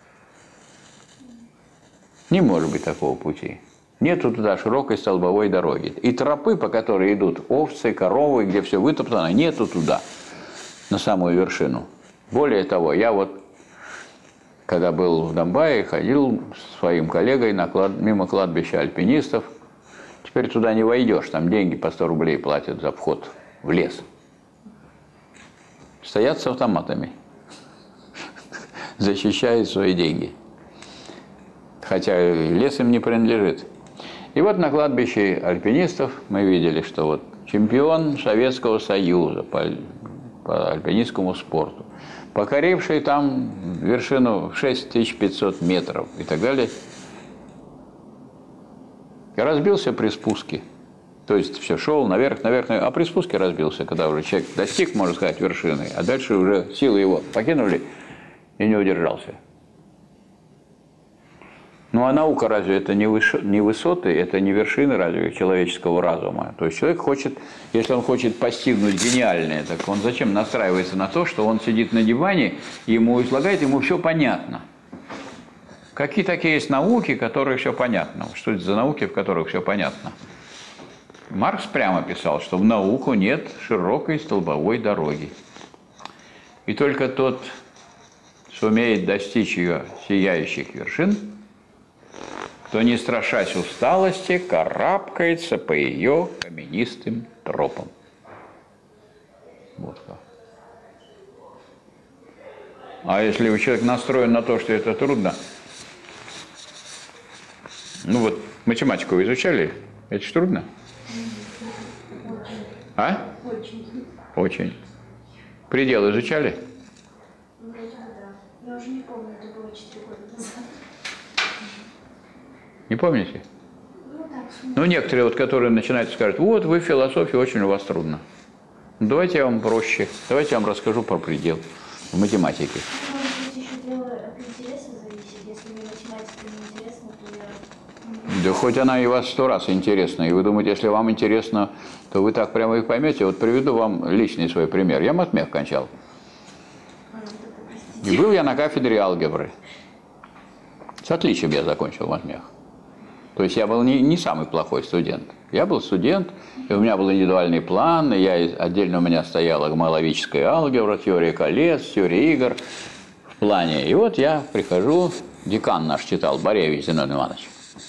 Не может быть такого пути. Нету туда широкой столбовой дороги. И тропы, по которой идут овцы, коровы, где все вытоптано, нету туда, на самую вершину. Более того, я вот, когда был в Домбае, ходил с своим коллегой на клад... мимо кладбища альпинистов. Теперь туда не войдешь, там деньги по сто рублей платят за вход в лес. Стоят с автоматами, защищают свои деньги. Хотя лес им не принадлежит. И вот на кладбище альпинистов мы видели, что вот чемпион Советского Союза по, по альпинистскому спорту, покоривший там вершину в шесть тысяч пятьсот метров и так далее, разбился при спуске. То есть все шел наверх, наверх, наверх, а при спуске разбился, когда уже человек достиг, можно сказать, вершины, а дальше уже силы его покинули и не удержался. Ну а наука разве это не, выш... не высоты, это не вершины разве человеческого разума? То есть человек хочет, если он хочет постигнуть гениальное, так он зачем настраивается на то, что он сидит на диване, ему излагает, ему все понятно. Какие такие есть науки, которые все понятно? Что это за науки, в которых все понятно? Маркс прямо писал, что в науку нет широкой столбовой дороги. И только тот сумеет достичь ее сияющих вершин, кто, не страшась усталости, карабкается по ее каменистым тропам. Вот как. А если человек настроен на то, что это трудно, ну вот математику вы изучали, это же трудно? А? Очень. Очень. Предел изучали? Вроде бы да. Я уже не помню, это было четыре года назад. Не помните? Ну так. Ну, некоторые, вот, которые начинают, скажут, вот, вы в философии, очень у вас трудно. Ну, давайте я вам проще. Давайте я вам расскажу про предел в математике. Может быть, еще дело от интереса зависит. Если мне математика не интересна, то я... Да хоть она и вас сто раз интересна. И вы думаете, если вам интересно, то вы так прямо и поймете. Вот приведу вам личный свой пример. Я матмех кончал. И был я на кафедре алгебры. С отличием я закончил матмех. То есть я был не, не самый плохой студент. Я был студент, и у меня был индивидуальный план, и я, отдельно у меня стояла гомологическая алгебра, теория колец, теория игр в плане. И вот я прихожу, декан наш читал, Боревич Зенон Иванович.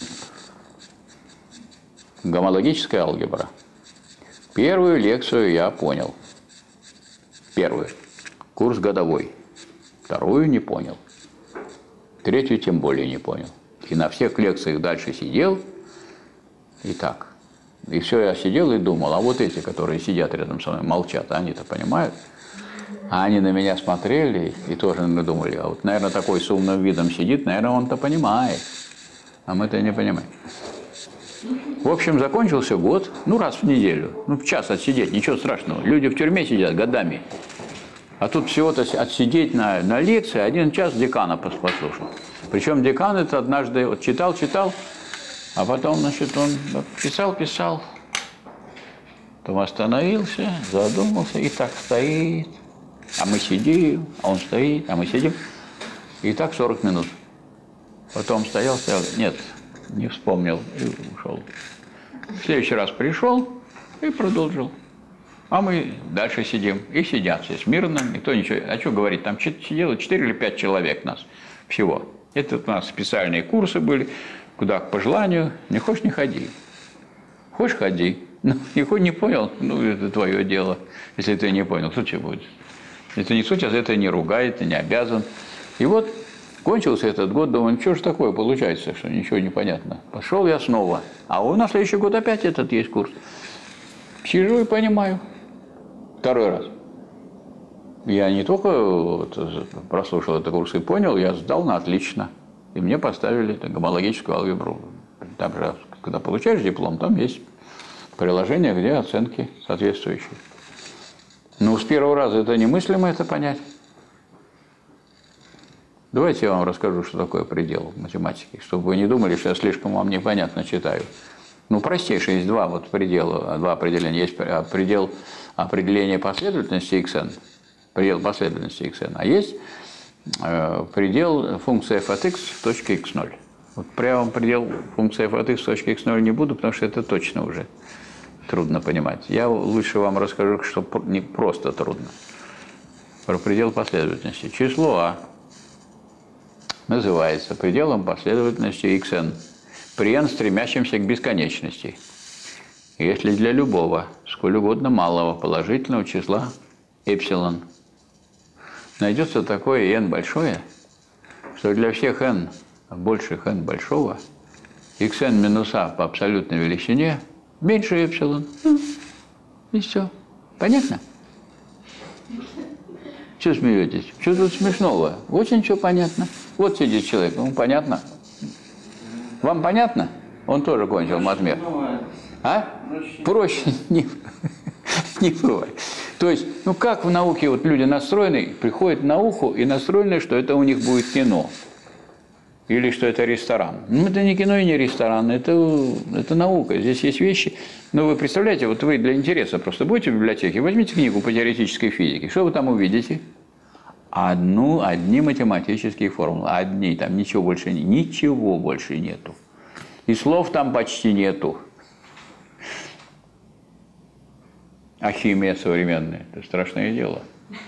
Гомологическая алгебра. Первую лекцию я понял. Первую. Курс годовой. Вторую не понял. Третью тем более не понял. И на всех лекциях дальше сидел. И так. И все, я сидел и думал, а вот эти, которые сидят рядом со мной, молчат, они-то понимают. А они на меня смотрели и тоже думали, а вот, наверное, такой с умным видом сидит, наверное, он-то понимает. А мы-то не понимаем. В общем, закончился год, ну, раз в неделю. Ну, в час отсидеть, ничего страшного. Люди в тюрьме сидят годами. А тут всего-то отсидеть на, на лекции, один час декана послушал. Причем декан это однажды вот читал, читал, а потом, значит, он писал, писал. Потом остановился, задумался и так стоит. А мы сидим, а он стоит, а мы сидим. И так сорок минут. Потом стоял, стоял. Нет, не вспомнил и ушел. В следующий раз пришел и продолжил. А мы дальше сидим. И сидят все смирно, никто ничего. А что говорить, там сидело четыре или пять человек нас всего. Это у нас специальные курсы были, куда по желанию. Не хочешь, не ходи. Хочешь, ходи. Ну, не хоть не понял, ну, это твое дело. Если ты не понял, кто тебе будет? Это не суть, а за это не ругает, ты не обязан. И вот кончился этот год, думаю, что же такое получается, что ничего не понятно. Пошел я снова. А у нас на следующий год опять этот есть курс. Сижу и понимаю. Второй раз. Я не только вот прослушал этот курс и понял, я сдал на отлично. И мне поставили гомологическую алгебру. Там же, когда получаешь диплом, там есть приложение, где оценки соответствующие. Но с первого раза это немыслимо это понять. Давайте я вам расскажу, что такое предел математики, чтобы вы не думали, что я слишком вам непонятно читаю. Ну, простейшее, есть два вот предела, два определения. Есть предел определения последовательности xn, предел последовательности xn, а есть э, предел функции f от x в точке икс ноль. Вот прямо предел функции f от x в точке икс ноль не буду, потому что это точно уже трудно понимать. Я лучше вам расскажу, что не просто трудно. Про предел последовательности. Число а называется пределом последовательности xn при n, стремящемся к бесконечности. Если для любого, сколь угодно малого положительного числа эпсилон найдется такое n большое, что для всех n больших n большого xn минус а по абсолютной величине меньше эпсилон. И все. Понятно? Чего смеетесь? Что тут смешного? Очень все понятно. Вот сидит человек, ему понятно. Вам понятно? Он тоже кончил матмер. А? Проще не, не бывает. То есть, ну как в науке вот люди настроены, приходят в науку и настроены, что это у них будет кино. Или что это ресторан. Ну, это не кино и не ресторан, это, это наука. Здесь есть вещи. Ну, вы представляете, вот вы для интереса просто будете в библиотеке, возьмите книгу по теоретической физике. Что вы там увидите? Одну, одни математические формулы. Одни, там ничего больше нет. Ничего больше нету. И слов там почти нету. А химия современная – это страшное дело.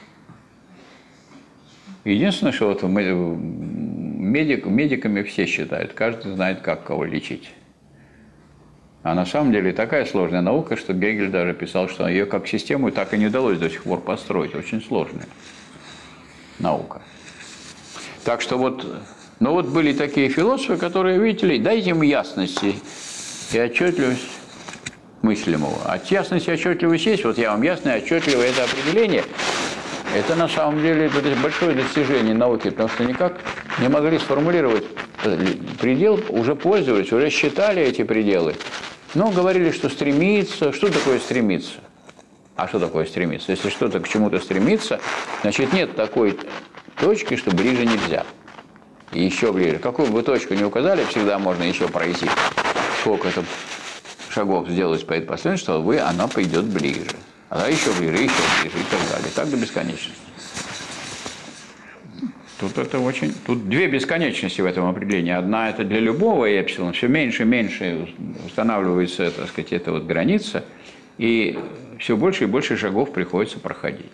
Единственное, что вот медик, медиками все считают, каждый знает, как кого лечить. А на самом деле такая сложная наука, что Гегель даже писал, что ее как систему так и не удалось до сих пор построить. Очень сложная наука. Так что вот, ну вот были такие философы, которые, видите ли, дайте им ясности и отчетливость мыслимого. От ясности и отчетливости есть, вот я вам ясно и отчетливо это определение. Это на самом деле большое достижение науки, потому что никак не могли сформулировать предел, уже пользовались, уже считали эти пределы, но говорили, что стремиться. Что такое стремиться? А что такое стремиться? Если что-то к чему-то стремится, значит нет такой точки, что ближе нельзя. И еще ближе. Какую бы вы точку ни указали, всегда можно еще пройти. Сколько это шагов сделать по этой последовательности, что вы, она пойдет ближе. А еще ближе, еще ближе и так далее. Так до бесконечности. Тут это очень... Тут две бесконечности в этом определении. Одна это для любого эпсилона. Все меньше и меньше устанавливается, так сказать, эта вот граница. И все больше и больше шагов приходится проходить.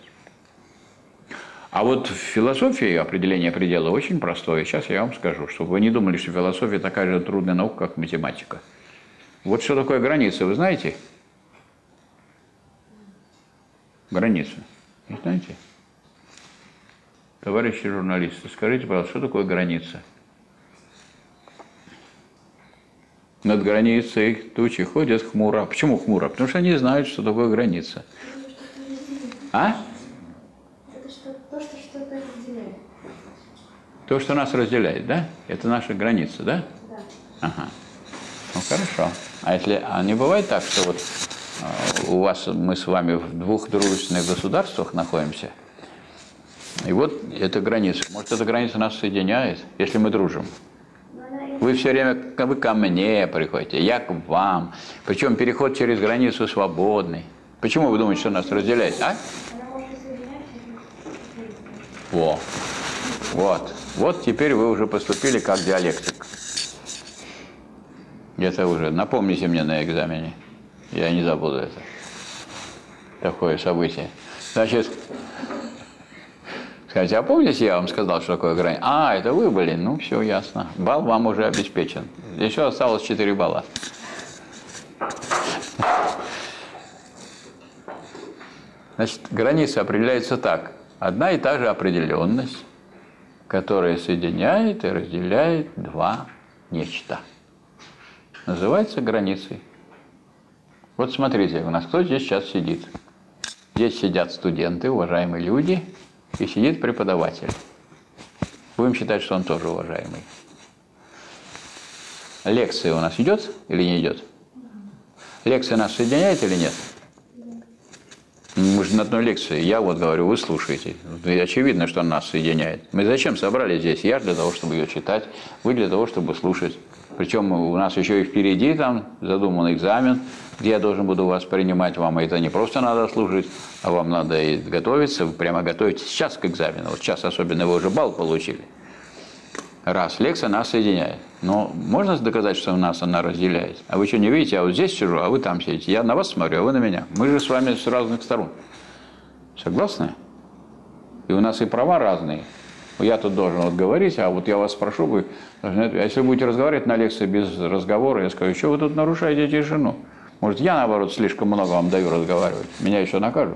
А вот в философии определение предела очень простое. Сейчас я вам скажу, чтобы вы не думали, что философия такая же трудная наука, как математика. Вот что такое граница, вы знаете? Граница. Не знаете? Товарищи журналисты, скажите, пожалуйста, что такое граница? Над границей тучи ходят хмуро. Почему хмуро? Потому что они знают, что такое граница. А? Это что, то, что что-то разделяет. То, что нас разделяет, да? Это наша граница, да? Да. Ага. Ну, хорошо. А если... А не бывает так, что вот у вас, мы с вами в двух дружественных государствах находимся, и вот эта граница. Может, эта граница нас соединяет, если мы дружим. Вы все время, вы ко мне приходите, я к вам. Причем переход через границу свободный. Почему вы думаете, что нас разделяет, а? Она может соединять. Во. Вот. Вот теперь вы уже поступили как диалектик. Это уже, напомните мне на экзамене. Я не забуду это. Такое событие. Значит, скажите, а помните, я вам сказал, что такое граница? А, это вы были? Ну, все ясно. Балл вам уже обеспечен. Еще осталось четыре балла. Значит, граница определяется так. Одна и та же определенность, которая соединяет и разделяет два нечто. Называется границей. Вот смотрите, у нас кто здесь сейчас сидит? Здесь сидят студенты, уважаемые люди, и сидит преподаватель. Будем считать, что он тоже уважаемый. Лекция у нас идет или не идет? Лекция нас соединяет или нет? Мы же на одной лекции. Я вот говорю, вы слушаете. И очевидно, что она нас соединяет. Мы зачем собрались здесь? Я для того, чтобы ее читать, вы для того, чтобы слушать. Причем у нас еще и впереди там задуман экзамен, где я должен буду вас принимать. Вам это не просто надо слушать, а вам надо и готовиться. Вы прямо готовитесь сейчас к экзамену. Вот сейчас особенно вы уже балл получили. Раз, лекция нас соединяет. Но можно доказать, что нас она разделяет? А вы что, не видите? Я вот здесь сижу, а вы там сидите. Я на вас смотрю, а вы на меня. Мы же с вами с разных сторон. Согласны? И у нас и права разные. Я тут должен вот говорить, а вот я вас спрошу, вы должны... А если вы будете разговаривать на лекции без разговора, я скажу, что вы тут нарушаете тишину? Может, я, наоборот, слишком много вам даю разговаривать? Меня еще накажут.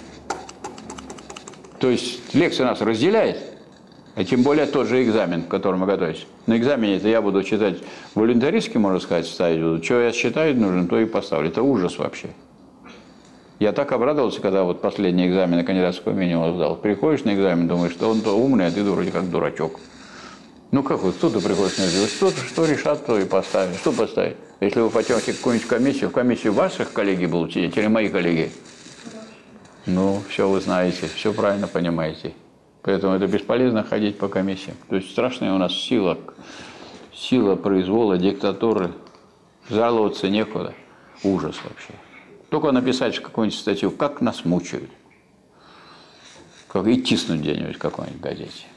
То есть лекция нас разделяет, а тем более тот же экзамен, к которому мы готовимся. На экзамене-то я буду читать волюнтаристски, можно сказать, ставить буду. Что я считаю нужно, то и поставлю. Это ужас вообще. Я так обрадовался, когда вот последний экзамен кандидатского минимума сдал. Приходишь на экзамен, думаешь, что он-то умный, а ты вроде как дурачок. Ну как вот, кто-то приходит на экзамен, что-то, что решат, то и поставят. Что поставить? Если вы потянете какую-нибудь комиссию, в комиссию ваших коллеги будут сидеть или мои коллеги? Ну, все вы знаете, все правильно понимаете. Поэтому это бесполезно ходить по комиссиям. То есть страшная у нас сила, сила произвола, диктатуры. Жаловаться некуда. Ужас вообще. Только написать какую-нибудь статью, как нас мучают. Как и тиснуть где-нибудь в какой-нибудь газете.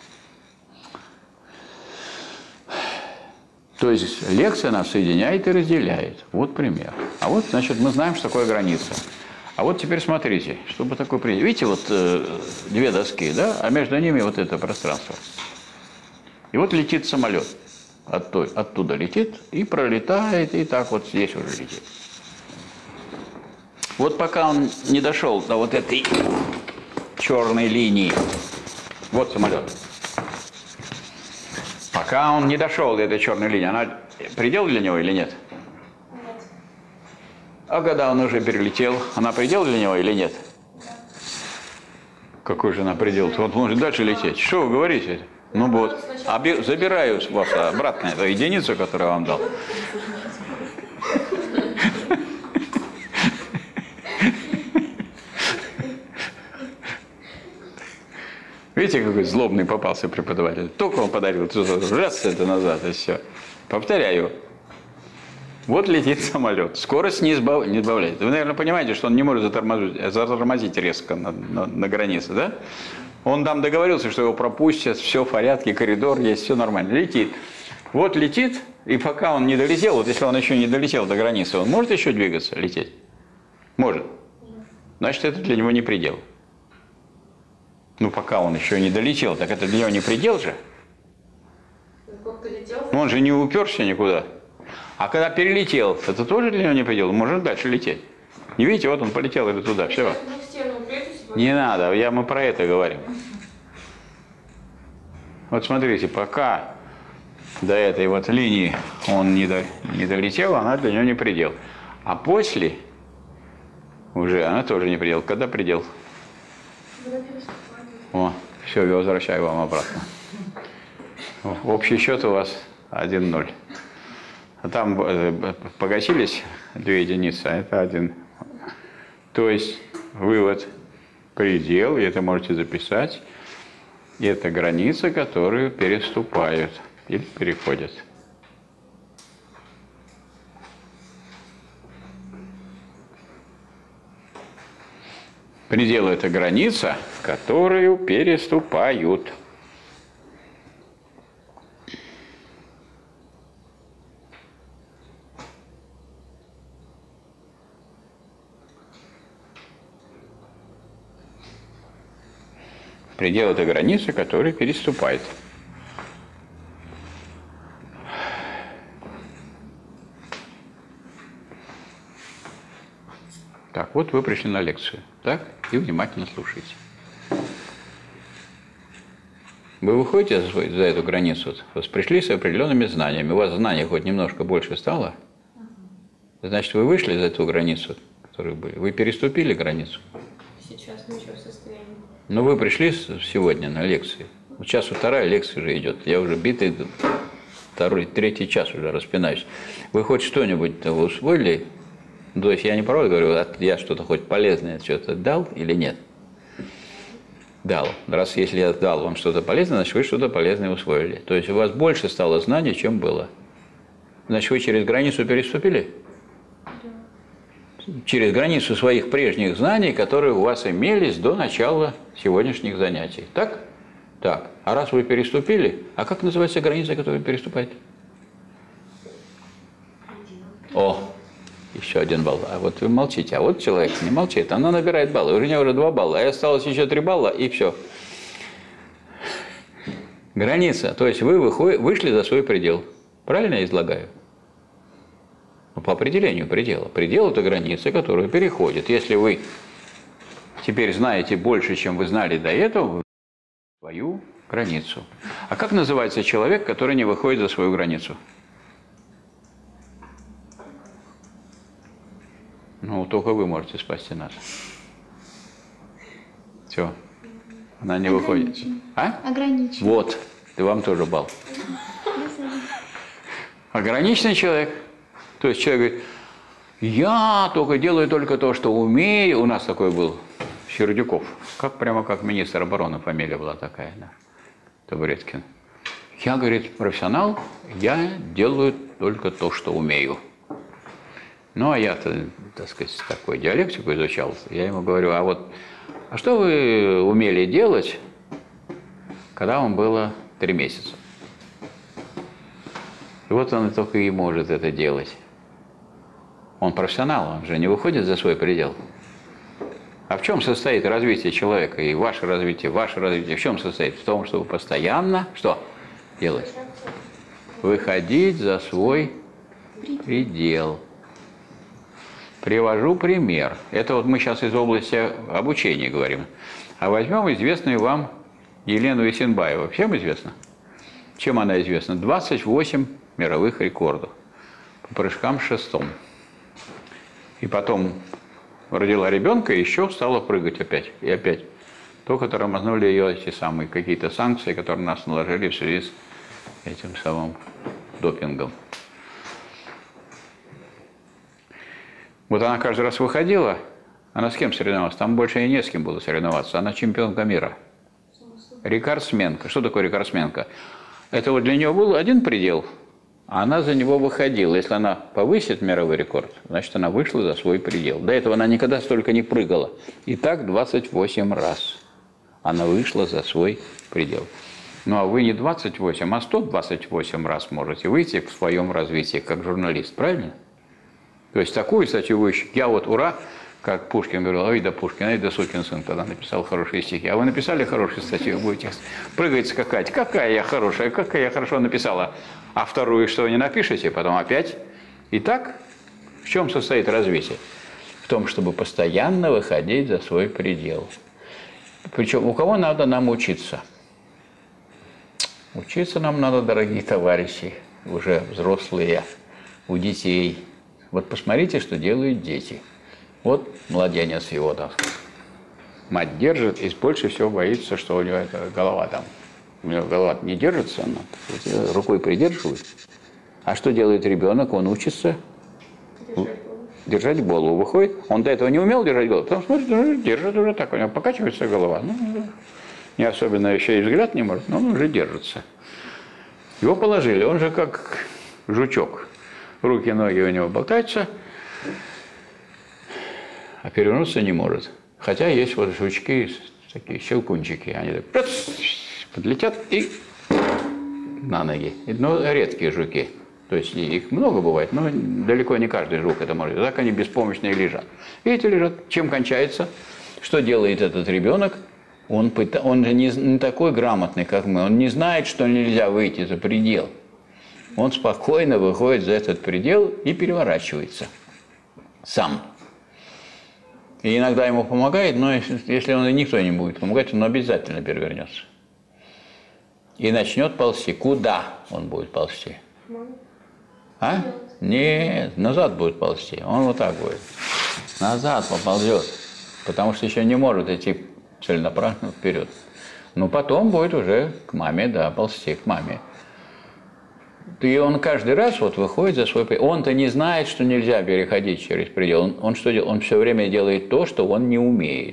То есть лекция нас соединяет и разделяет. Вот пример. А вот, значит, мы знаем, что такое граница. А вот теперь смотрите, чтобы такое принять. Видите, вот э, две доски, да, а между ними вот это пространство. И вот летит самолет. От той, оттуда летит и пролетает, и так вот здесь уже летит. Вот пока он не дошел до вот этой черной линии, вот самолет. Пока он не дошел до этой черной линии, она предел для него или нет? Нет. А когда он уже перелетел, она предел для него или нет? Да. Какой же она предел? Он может дальше лететь. Что вы говорите? Ну вот, Оби- забираю с вас обратно эту единицу, которую я вам дал. Видите, какой злобный попался преподаватель? Только он подарил, раз это назад, и все. Повторяю. Вот летит самолет. Скорость не, избав... не избавляет. Вы, наверное, понимаете, что он не может затормозить, затормозить резко на, на, на границе, да? Он там договорился, что его пропустят, все в порядке, коридор есть, все нормально. Летит. Вот летит, и пока он не долетел, вот если он еще не долетел до границы, он может еще двигаться, лететь? Может. Значит, это для него не предел. Ну, пока он еще не долетел, так это для него не предел же. Ну, он же не уперся никуда. А когда перелетел, это тоже для него не предел, может дальше лететь. Не видите, вот он полетел или туда, все. Не надо, я, мы про это говорим. Вот смотрите, пока до этой вот линии он не, до, не долетел, она для него не предел. А после уже она тоже не предел. Когда предел? О, все, я возвращаю вам обратно. Общий счет у вас один ноль. А там погасились две единицы, а это один. То есть вывод, предел, и это можете записать, это граница, которую переступают или переходят. Предел – это граница, которую переступают. Предел – это граница, которую переступает. Так, вот вы пришли на лекцию, так? И внимательно слушайте. Вы выходите за, свой, за эту границу, вот, пришли с определенными знаниями, у вас знаний хоть немножко больше стало, значит, вы вышли за эту границу, которую были, вы переступили границу. Сейчас мы еще в состоянии. Ну, вы пришли сегодня на лекции, сейчас вторая лекция уже идет, я уже битый, второй, третий час уже распинаюсь. Вы хоть что-нибудь усвоили? То есть я не порой говорю, я что-то хоть полезное что-то дал или нет? Дал. Раз если я дал вам что-то полезное, значит вы что-то полезное усвоили. То есть у вас больше стало знаний, чем было. Значит вы через границу переступили? Да. Через границу своих прежних знаний, которые у вас имелись до начала сегодняшних занятий. Так? Так. А раз вы переступили, а как называется граница, которую переступаете? О! Еще один балл. А вот вы молчите. А вот человек не молчит. Она набирает баллы. У меня уже два балла. А осталось еще три балла, и все. Граница. То есть вы выходи, вышли за свой предел. Правильно я излагаю? Ну, по определению предела. Предел – это граница, которую переходит. Если вы теперь знаете больше, чем вы знали до этого, вы свою границу. А как называется человек, который не выходит за свою границу? Ну, только вы можете спасти нас. Все. Она не выходит. А? Ограничен. Вот. И вам тоже балл. Ограниченный человек. То есть человек говорит, я только делаю только то, что умею. У нас такой был Сердюков. Как, прямо как министр обороны фамилия была такая, да. Табуреткин. Я, говорит, профессионал, я делаю только то, что умею. Ну, а я-то, так сказать, такой диалектику изучал. Я ему говорю, а вот, а что вы умели делать, когда вам было три месяца? И вот он только и может это делать. Он профессионал, он же не выходит за свой предел. А в чем состоит развитие человека и ваше развитие, ваше развитие? В чем состоит? В том, чтобы постоянно что делать? Выходить за свой предел. Привожу пример. Это вот мы сейчас из области обучения говорим. А возьмем известную вам Елену Исенбаеву. Всем известно? Чем она известна? двадцать восемь мировых рекордов по прыжкам с шестом. И потом родила ребенка и еще стала прыгать опять. И опять. Только тормознули ее эти самые какие-то санкции, которые нас наложили в связи с этим самым допингом. Вот она каждый раз выходила, она с кем соревновалась? Там больше и не с кем было соревноваться. Она чемпионка мира. Рекордсменка. Что такое рекордсменка? Это вот для нее был один предел, а она за него выходила. Если она повысит мировой рекорд, значит, она вышла за свой предел. До этого она никогда столько не прыгала. И так двадцать восемь раз она вышла за свой предел. Ну, а вы не двадцать восемь, а сто двадцать восемь раз можете выйти в своем развитии как журналист, правильно? То есть такую статью вы ищете. Я вот ура, как Пушкин говорил, ой да Пушкин, ой да сукин сын, тогда написал хорошие стихи. А вы написали хорошую статью, будете прыгать, скакать. Какая я хорошая, какая я хорошо написала. А вторую что вы не напишете, потом опять. Итак, в чем состоит развитие? В том, чтобы постоянно выходить за свой предел. Причем у кого надо нам учиться? Учиться нам надо, дорогие товарищи, уже взрослые, у детей. Вот посмотрите, что делают дети. Вот младенец его, так сказать. Мать держит и больше всего боится, что у него эта голова там. У него голова не держится, она рукой придерживает. А что делает ребенок? Он учится держать голову. Держать голову. Выходит. Он до этого не умел держать голову. Потом смотрит, держит уже так. У него покачивается голова. Ну, не особенно еще и взгляд не может, но он уже держится. Его положили. Он же как жучок. Руки, ноги у него болтаются, а перевернуться не может. Хотя есть вот жучки, такие щелкунчики, они так подлетят и на ноги. Но редкие жуки. То есть их много бывает, но далеко не каждый жук это может. Так они беспомощные лежат. Видите, лежат. Чем кончается? Что делает этот ребенок? Он, он же не, не такой грамотный, как мы. Он не знает, что нельзя выйти за предел. Он спокойно выходит за этот предел и переворачивается. Сам. И иногда ему помогает, но если он и никто не будет помогать, он обязательно перевернется. И начнет ползти. Куда он будет ползти? А? Нет, назад будет ползти. Он вот так будет. Назад поползет. Потому что еще не может идти целенаправленно вперед. Но потом будет уже к маме, да, ползти к маме. И он каждый раз вот выходит за свой предел. Он-то не знает, что нельзя переходить через предел. Он, он что делает? Он все время делает то, что он не умеет.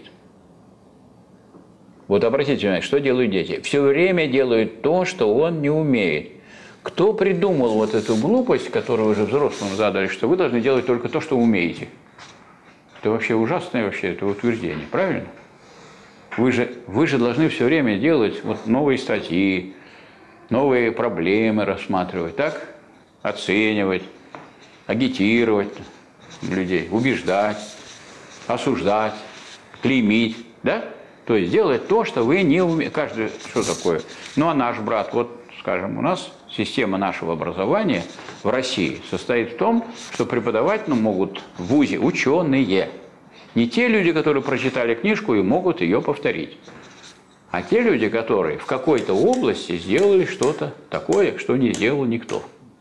Вот обратите внимание, что делают дети? Все время делают то, что он не умеет. Кто придумал вот эту глупость, которую уже взрослым задали, что вы должны делать только то, что умеете? Это вообще ужасное вообще это утверждение, правильно? Вы же, вы же должны все время делать вот новые статьи, новые проблемы рассматривать, так? Оценивать, агитировать людей, убеждать, осуждать, клеймить, да? То есть делать то, что вы не умеете. Каждый, что такое? Ну, а наш брат, вот, скажем, у нас система нашего образования в России состоит в том, что преподавать нам могут в вузе ученые. Не те люди, которые прочитали книжку и могут ее повторить, а те люди, которые в какой-то области сделали что-то такое, что не сделал никто.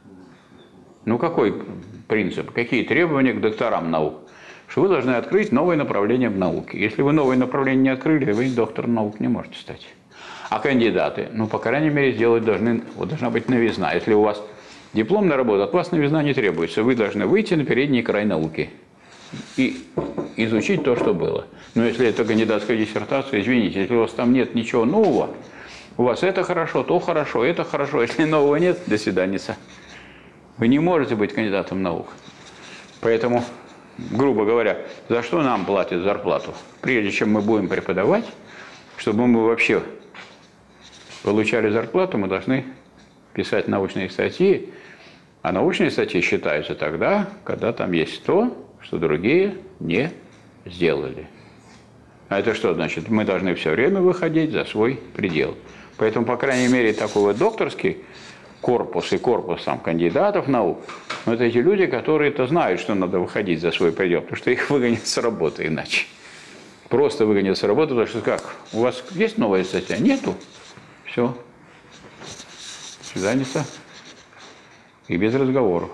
Ну, какой принцип, какие требования к докторам наук? Что вы должны открыть новое направление в науке. Если вы новое направление не открыли, вы доктором наук не можете стать. А кандидаты, ну, по крайней мере, сделать должны, вот должна быть новизна. Если у вас дипломная работа, от вас новизна не требуется. Вы должны выйти на передний край науки и изучить то, что было. Но если это кандидатская диссертация, извините, если у вас там нет ничего нового, у вас это хорошо, то хорошо, это хорошо. Если нового нет, до свидания. Вы не можете быть кандидатом наук. Поэтому, грубо говоря, за что нам платят зарплату? Прежде чем мы будем преподавать, чтобы мы вообще получали зарплату, мы должны писать научные статьи, а научные статьи считаются тогда, когда там есть то, что другие не сделали. А это что значит? Мы должны все время выходить за свой предел. Поэтому, по крайней мере, такой вот докторский корпус и корпус там, кандидатов наук, но это эти люди, которые-то знают, что надо выходить за свой предел, потому что их выгонят с работы иначе. Просто выгонят с работы, потому что как? У вас есть новая статья? Нету. Все. Свидание. И без разговоров.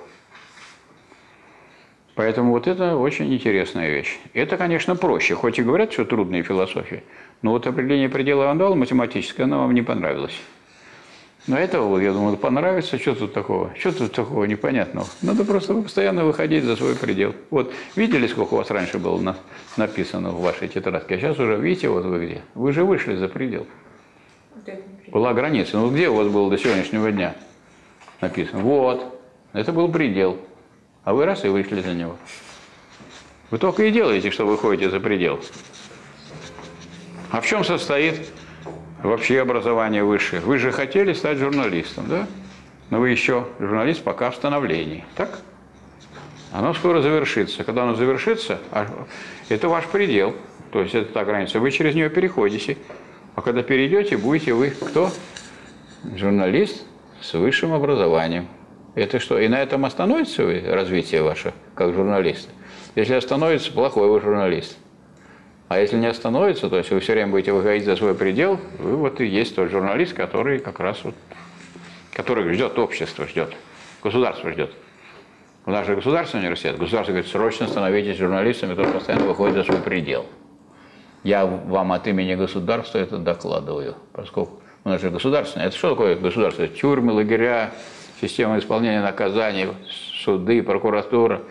Поэтому вот это очень интересная вещь. Это, конечно, проще. Хоть и говорят, что трудная философия, но вот определение предела я вам дал математическое, оно вам не понравилось. Но этого, я думаю, понравится. Что тут такого? Что тут такого непонятного? Надо просто постоянно выходить за свой предел. Вот видели, сколько у вас раньше было на, написано в вашей тетрадке? А сейчас уже, видите, вот вы где? Вы же вышли за предел. Была граница. Ну где у вас было до сегодняшнего дня написано? Вот. Это был предел. А вы раз и вышли за него. Вы только и делаете, что выходите за предел. А в чем состоит вообще образование высшее? Вы же хотели стать журналистом, да? Но вы еще журналист пока в становлении. Так? Оно скоро завершится. Когда оно завершится, это ваш предел. То есть это та граница. Вы через нее переходите. А когда перейдете, будете вы кто? Журналист с высшим образованием. Это что? И на этом остановится вы, развитие ваше, как журналиста? Если остановится, плохой вы журналист. А если не остановится, то есть вы все время будете выходить за свой предел, вы вот и есть тот журналист, который как раз вот, который ждет общество, ждет, государство ждет. У нас же государственный университет, государство говорит, срочно становитесь журналистами, кто постоянно выходит за свой предел. Я вам от имени государства это докладываю, поскольку у нас же государственное. Это что такое государство? Тюрьмы, лагеря, система исполнения наказаний, суды, прокуратура.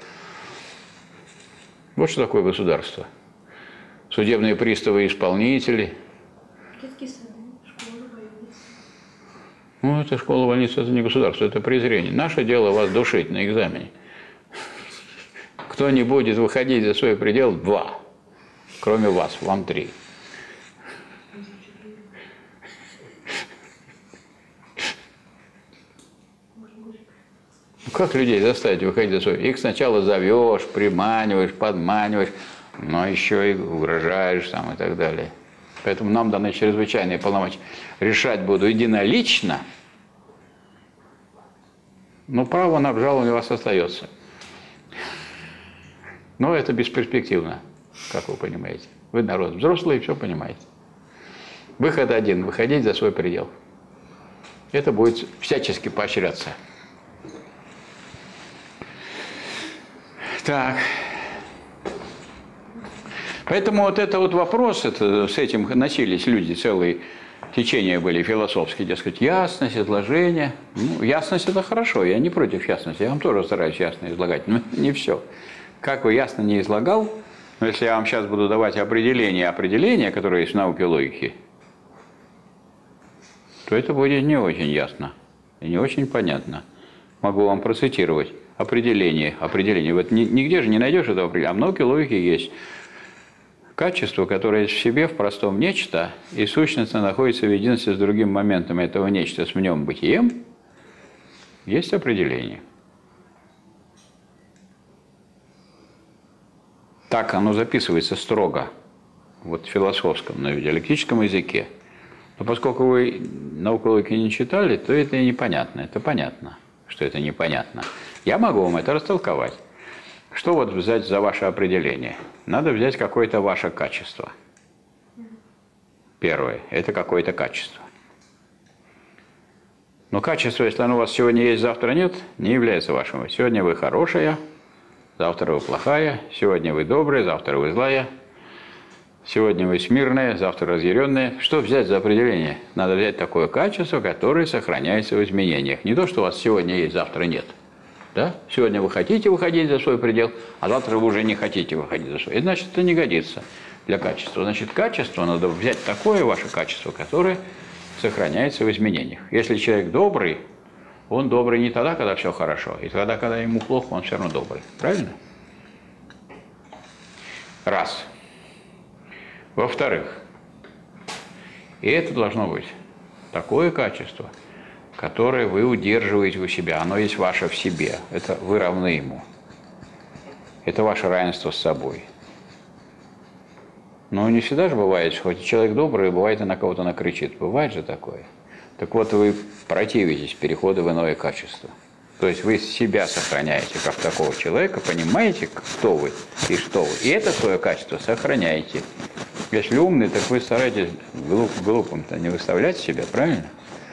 Вот что такое государство. Судебные приставы и исполнители. Детские сады, школы, больницы. Ну, это школа, больница, это не государство, это презрение. Наше дело вас душить на экзамене. Кто не будет выходить за свой предел, два. кроме вас, вам три. Ну, как людей заставить выходить за свой? Их сначала зовешь, приманиваешь, подманиваешь, но еще и угрожаешь там и так далее. Поэтому нам даны чрезвычайные полномочия. Решать буду единолично, но право на обжалование у вас остается. Но это бесперспективно, как вы понимаете. Вы народ взрослый и все понимаете. Выход один – выходить за свой предел. Это будет всячески поощряться. Так. Поэтому вот это вот вопрос, это, с этим носились люди, целые течения были философские, дескать, ясность, изложение. Ну, ясность – это хорошо, я не против ясности, я вам тоже стараюсь ясно излагать, но не все. Как бы ясно не излагал, но если я вам сейчас буду давать определение определения, которые есть в науке логики, то это будет не очень ясно и не очень понятно. Могу вам процитировать определение. Определение. Вот нигде же не найдешь этого определения, а в науке логики есть. Качество, которое есть в себе, в простом нечто, и сущностно находится в единстве с другим моментом этого нечто, с в нем бытием, есть определение. Так оно записывается строго, вот в философском, на диалектическом языке. Но поскольку вы науку логики не читали, то это и непонятно. Это понятно, что это непонятно. Я могу вам это растолковать. Что вот взять за ваше определение? Надо взять какое-то ваше качество. Первое – это какое-то качество. Но качество, если оно у вас сегодня есть, завтра нет, не является вашим. Сегодня вы хорошая, завтра вы плохая, сегодня вы добрая, завтра вы злая, сегодня вы смирная, завтра разъяренная. Что взять за определение? Надо взять такое качество, которое сохраняется в изменениях. Не то, что у вас сегодня есть, завтра нет. Да? Сегодня вы хотите выходить за свой предел, а завтра вы уже не хотите выходить за свой. И значит, это не годится для качества. Значит, качество надо взять такое ваше качество, которое сохраняется в изменениях. Если человек добрый, он добрый не тогда, когда все хорошо, и тогда, когда ему плохо, он все равно добрый. Правильно? Раз. Во-вторых, и это должно быть такое качество, которое вы удерживаете у себя. Оно есть ваше в себе. Это вы равны ему. Это ваше равенство с собой. Но не всегда же бывает, что хоть человек добрый, бывает и на кого-то накричит. Бывает же такое. Так вот, вы противитесь переходу в иное качество. То есть вы себя сохраняете как такого человека, понимаете, кто вы и что вы. И это свое качество сохраняете. Если умный, так вы стараетесь глуп, глупым-то не выставлять себя, правильно?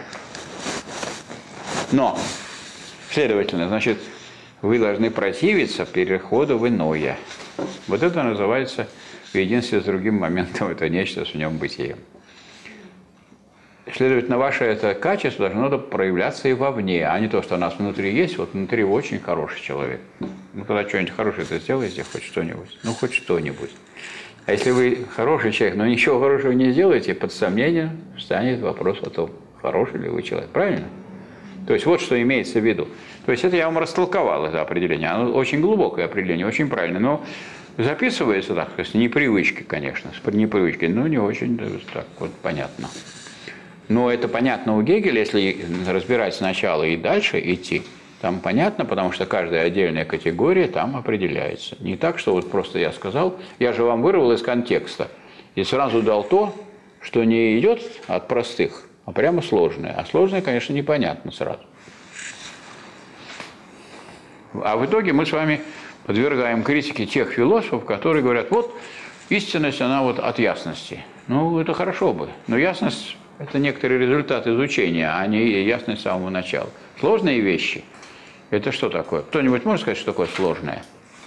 Но, следовательно, значит, вы должны противиться переходу в иное. Вот это называется в единстве с другим моментом, это нечто с в нем бытием. Следовательно, ваше это качество должно проявляться и вовне, а не то, что у нас внутри есть. Вот внутри вы очень хороший человек. Ну, когда что-нибудь хорошее-то сделаете, хоть что-нибудь. Ну, хоть что-нибудь. А если вы хороший человек, но ничего хорошего не сделаете, под сомнением встанет вопрос о том, хороший ли вы человек. Правильно? То есть вот что имеется в виду. То есть это я вам растолковал, это определение. Оно очень глубокое определение, очень правильное. Но записывается так, с непривычки, конечно, с непривычки, но не очень так вот понятно. Но это понятно у Гегеля, если разбирать сначала и дальше идти. Там понятно, потому что каждая отдельная категория там определяется. Не так, что вот просто я сказал, я же вам вырвал из контекста и сразу дал то, что не идет от простых, а прямо сложное. А сложное, конечно, непонятно сразу. А в итоге мы с вами подвергаем критике тех философов, которые говорят, вот истинность, она вот от ясности. Ну, это хорошо бы, но ясность – это некоторый результат изучения, а не ясность с самого начала. Сложные вещи – это что такое? Кто-нибудь может сказать, что такое сложное?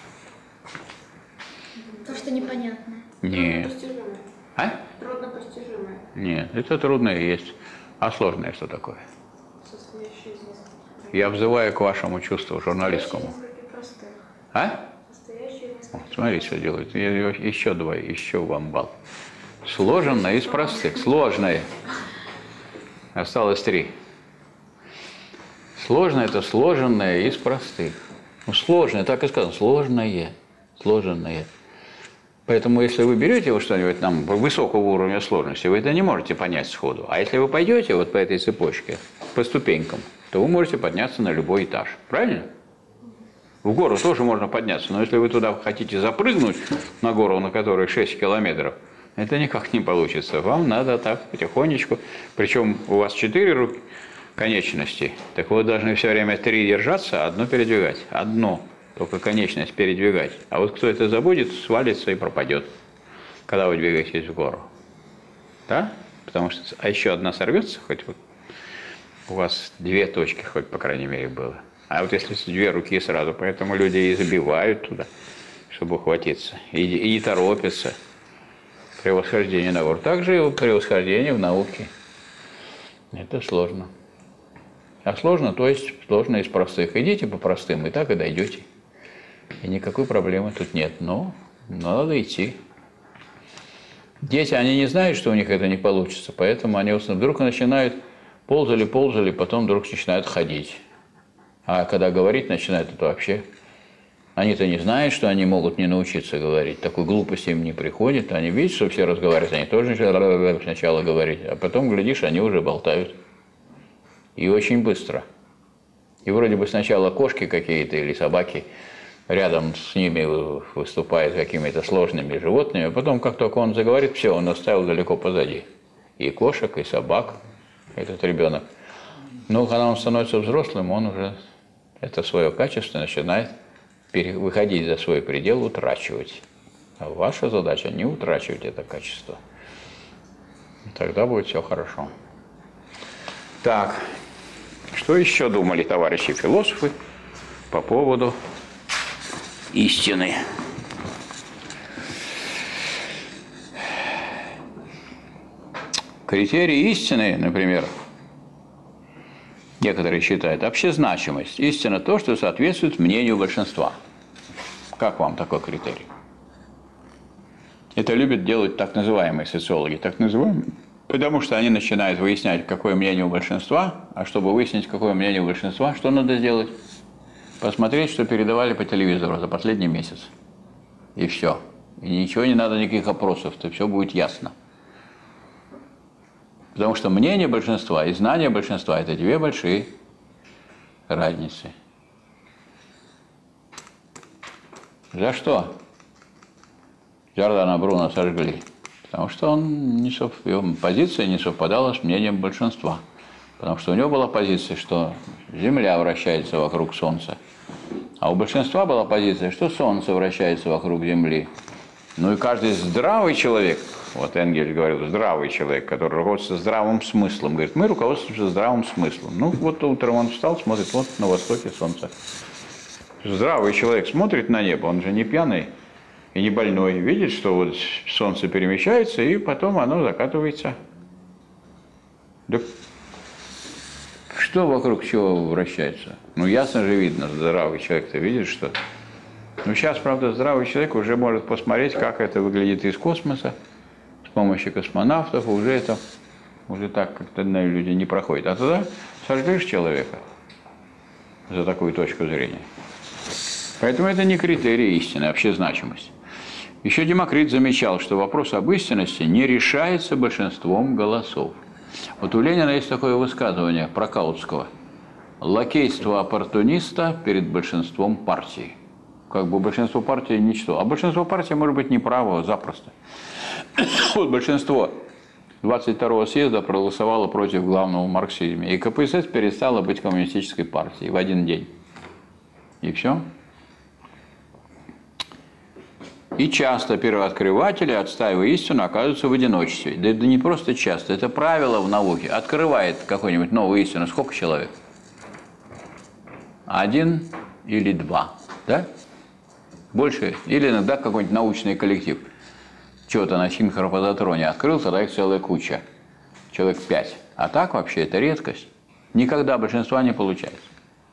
То, что непонятно. Нет. А? Труднопостижимое. Нет, это трудное есть. А сложное что такое? Я взываю к вашему чувству журналистскому. А? О, смотри, что делают. Еще два, еще вам балл. Сложенное из простых. Сложное. Осталось три. Сложное – это сложенное из простых. Ну, сложное, так и сказано. Сложное. Сложенное. Поэтому, если вы берете вот что-нибудь там высокого уровня сложности, вы это не можете понять сходу. А если вы пойдете вот по этой цепочке, по ступенькам, то вы можете подняться на любой этаж. Правильно? В гору тоже можно подняться, но если вы туда хотите запрыгнуть на гору, на которой шесть километров, это никак не получится. Вам надо так потихонечку. Причем у вас четыре руки, конечности, так вы должны все время три держаться, одно передвигать. Одно. Только конечность передвигать. А вот кто это забудет, свалится и пропадет, когда вы двигаетесь в гору. Да? Потому что, а еще одна сорвется, хоть вот у вас две точки, хоть по крайней мере было. А вот если две руки сразу, поэтому люди и забивают туда, чтобы ухватиться, и, и не торопятся при восхождении на гору. Также и при восхождении в науке. Это сложно. А сложно, то есть сложно из простых. Идите по простым, и так и дойдете. И никакой проблемы тут нет. Но надо идти. Дети, они не знают, что у них это не получится, поэтому они вдруг начинают ползали, ползали, потом вдруг начинают ходить. А когда говорить начинают, это вообще... Они-то не знают, что они могут не научиться говорить. Такой глупости им не приходит. Они видят, что все разговаривают, они тоже начинают сначала говорить, а потом, глядишь, они уже болтают. И очень быстро. И вроде бы сначала кошки какие-то или собаки рядом с ними выступают какими-то сложными животными, а потом, как только он заговорит, все, он оставил далеко позади. И кошек, и собак, этот ребенок. Но когда он становится взрослым, он уже это свое качество начинает выходить за свой предел, утрачивать. А ваша задача не утрачивать это качество. Тогда будет все хорошо. Так, что еще думали товарищи философы по поводу истины? Критерии истины, например, некоторые считают общезначимость. Истина то, что соответствует мнению большинства. Как вам такой критерий? Это любят делать так называемые социологи. Так называемые, потому что они начинают выяснять, какое мнение у большинства. А чтобы выяснить, какое мнение у большинства, что надо сделать? Посмотреть, что передавали по телевизору за последний месяц. И все. И ничего не надо, никаких опросов, то все будет ясно. Потому что мнение большинства и знание большинства – это две большие разницы. За что Джордано Бруно сожгли? Потому что он не сов... его позиция не совпадала с мнением большинства. Потому что у него была позиция, что Земля вращается вокруг Солнца. А у большинства была позиция, что Солнце вращается вокруг Земли. Ну и каждый здравый человек, вот Энгельс говорил, здравый человек, который руководствуется здравым смыслом, говорит, мы руководствуемся здравым смыслом. Ну вот утром он встал, смотрит, вот на востоке Солнце. Здравый человек смотрит на небо, он же не пьяный и не больной, видит, что вот Солнце перемещается, и потом оно закатывается. Да что вокруг чего вращается? Ну ясно же видно, здравый человек-то видит, что... Ну, сейчас, правда, здравый человек уже может посмотреть, как это выглядит из космоса, с помощью космонавтов, уже это, уже так как-то люди не проходят. А тогда сожгли человека за такую точку зрения. Поэтому это не критерий истины, а вообще значимость. Еще Демокрит замечал, что вопрос об истинности не решается большинством голосов. Вот у Ленина есть такое высказывание про Каутского. Лакейство оппортуниста перед большинством партии. Как бы большинство партий ничто. А большинство партий может быть неправо запросто. Вот большинство двадцать второго съезда проголосовало против главного марксизма. И ка пэ эс эс перестала быть коммунистической партией в один день. И все. И часто первооткрыватели, отстаивая истину, оказываются в одиночестве. Да это не просто часто, это правило в науке. Открывает какую-нибудь новую истину. Сколько человек? Один или два. Да? Больше. Или иногда какой-нибудь научный коллектив. Чего-то на синхропозотроне открыл, тогда их целая куча. Человек пять. А так вообще это редкость. Никогда большинства не получается.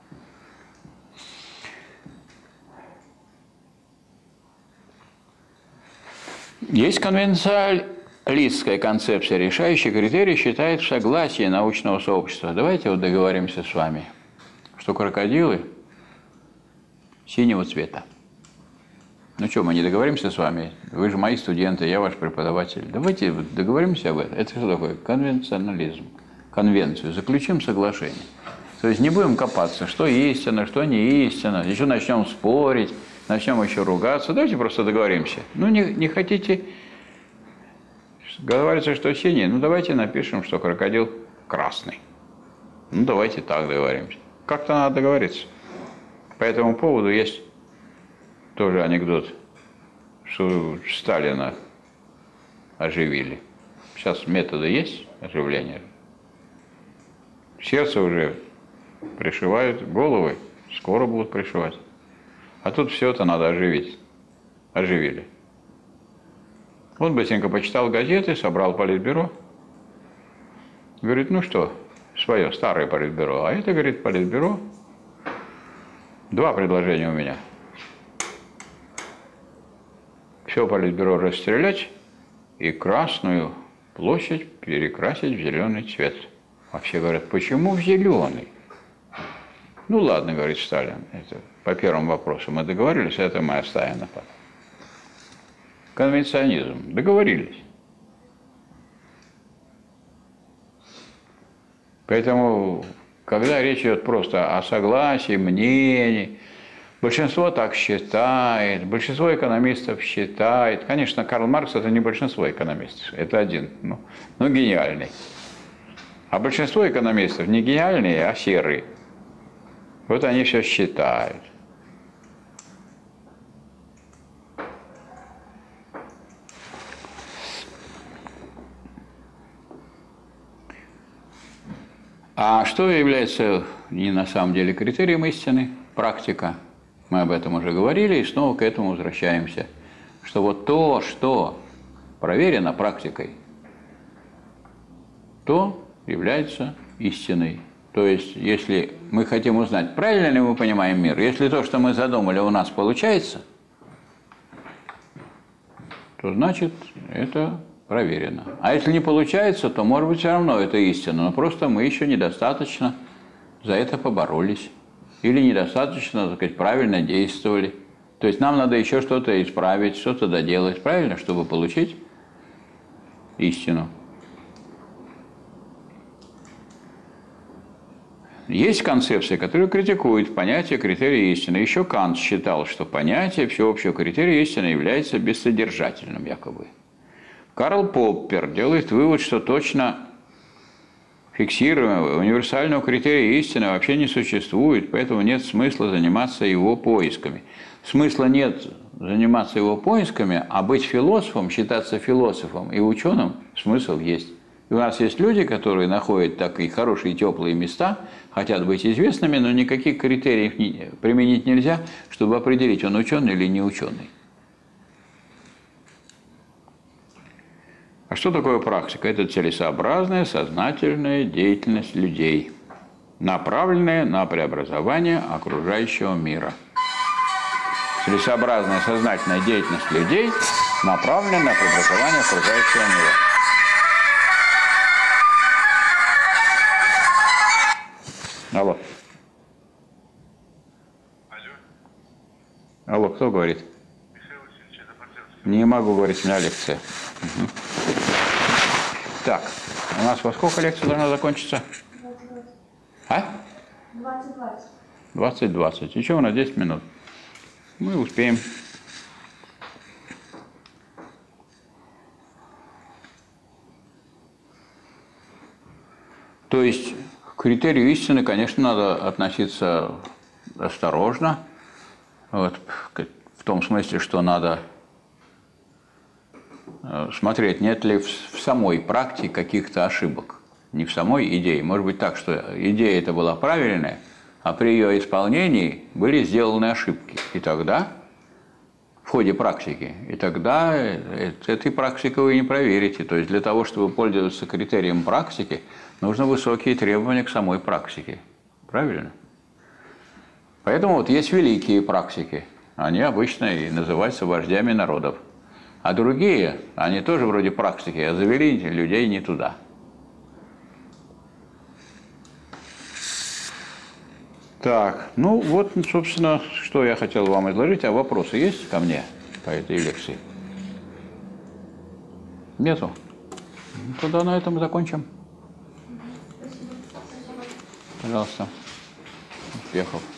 Есть конвенциалистская концепция. Решающий критерий считает согласие научного сообщества. Давайте вот договоримся с вами, что крокодилы синего цвета. Ну что, мы не договоримся с вами? Вы же мои студенты, я ваш преподаватель. Давайте договоримся об этом. Это что такое? Конвенционализм. Конвенцию. Заключим соглашение. То есть не будем копаться, что истина, что не истина. Еще начнем спорить, начнем еще ругаться. Давайте просто договоримся. Ну, не, не хотите... Говорится, что синий, ну давайте напишем, что крокодил красный. Ну давайте так договоримся. Как-то надо договориться. По этому поводу есть тоже анекдот, что Сталина оживили. Сейчас методы есть оживления. Сердце уже пришивают, головы скоро будут пришивать. А тут все это надо оживить. Оживили. Он быстренько почитал газеты, собрал политбюро. Говорит, ну что, свое, старое политбюро. А это, говорит, политбюро. Два предложения у меня. Все политбюро расстрелять и Красную площадь перекрасить в зеленый цвет. А все говорят, почему в зеленый? Ну ладно, говорит Сталин, это по первому вопросу мы договорились, это мы оставим на потом. Конвенционизм. Договорились. Поэтому, когда речь идет просто о согласии, мнении, большинство так считает, большинство экономистов считает. Конечно, Карл Маркс – это не большинство экономистов, это один, ну, ну гениальный. А большинство экономистов не гениальные, а серые. Вот они все считают. А что является не на самом деле критерием истины? Практика. Мы об этом уже говорили и снова к этому возвращаемся. Что вот то, что проверено практикой, то является истиной. То есть, если мы хотим узнать, правильно ли мы понимаем мир, если то, что мы задумали, у нас получается, то значит это проверено. А если не получается, то, может быть, все равно это истина, но просто мы еще недостаточно за это поборолись. Или недостаточно, так сказать, правильно действовали. То есть нам надо еще что-то исправить, что-то доделать, правильно, чтобы получить истину. Есть концепция, которая критикует понятие критерия истины. Еще Кант считал, что понятие всеобщего критерия истины является бессодержательным, якобы. Карл Поппер делает вывод, что точно фиксируемого универсального критерия истины вообще не существует, поэтому нет смысла заниматься его поисками. Смысла нет заниматься его поисками, а быть философом, считаться философом и ученым смысл есть. И у нас есть люди, которые находят такие хорошие теплые места, хотят быть известными, но никаких критериев применить нельзя, чтобы определить, он ученый или не ученый. А что такое практика? Это целесообразная, сознательная деятельность людей, направленная на преобразование окружающего мира. Целесообразная, сознательная деятельность людей, направленная на преобразование окружающего мира. Алло. Алло. Алло, кто говорит? Михаил Васильевич, это Борзенский. Не могу говорить, у меня лекция. Угу. Так, у нас во сколько лекция должна закончиться? двадцать двадцать. А? двадцать двадцать. двадцать двадцать. Еще у нас десять минут. Мы успеем. То есть к критерию истины, конечно, надо относиться осторожно. Вот, в том смысле, что надо смотреть, нет ли в самой практике каких-то ошибок. Не в самой идее. Может быть так, что идея эта была правильная, а при ее исполнении были сделаны ошибки. И тогда, в ходе практики, и тогда этой практикой вы не проверите. То есть для того, чтобы пользоваться критерием практики, нужны высокие требования к самой практике. Правильно? Поэтому вот есть великие практики. Они обычно и называются вождями народов. А другие, они тоже вроде практики, а завели людей не туда. Так, ну вот, собственно, что я хотел вам изложить. А вопросы есть ко мне? по этой лекции? Нету? Ну, тогда на этом закончим. Спасибо. Спасибо. Пожалуйста. Успехов.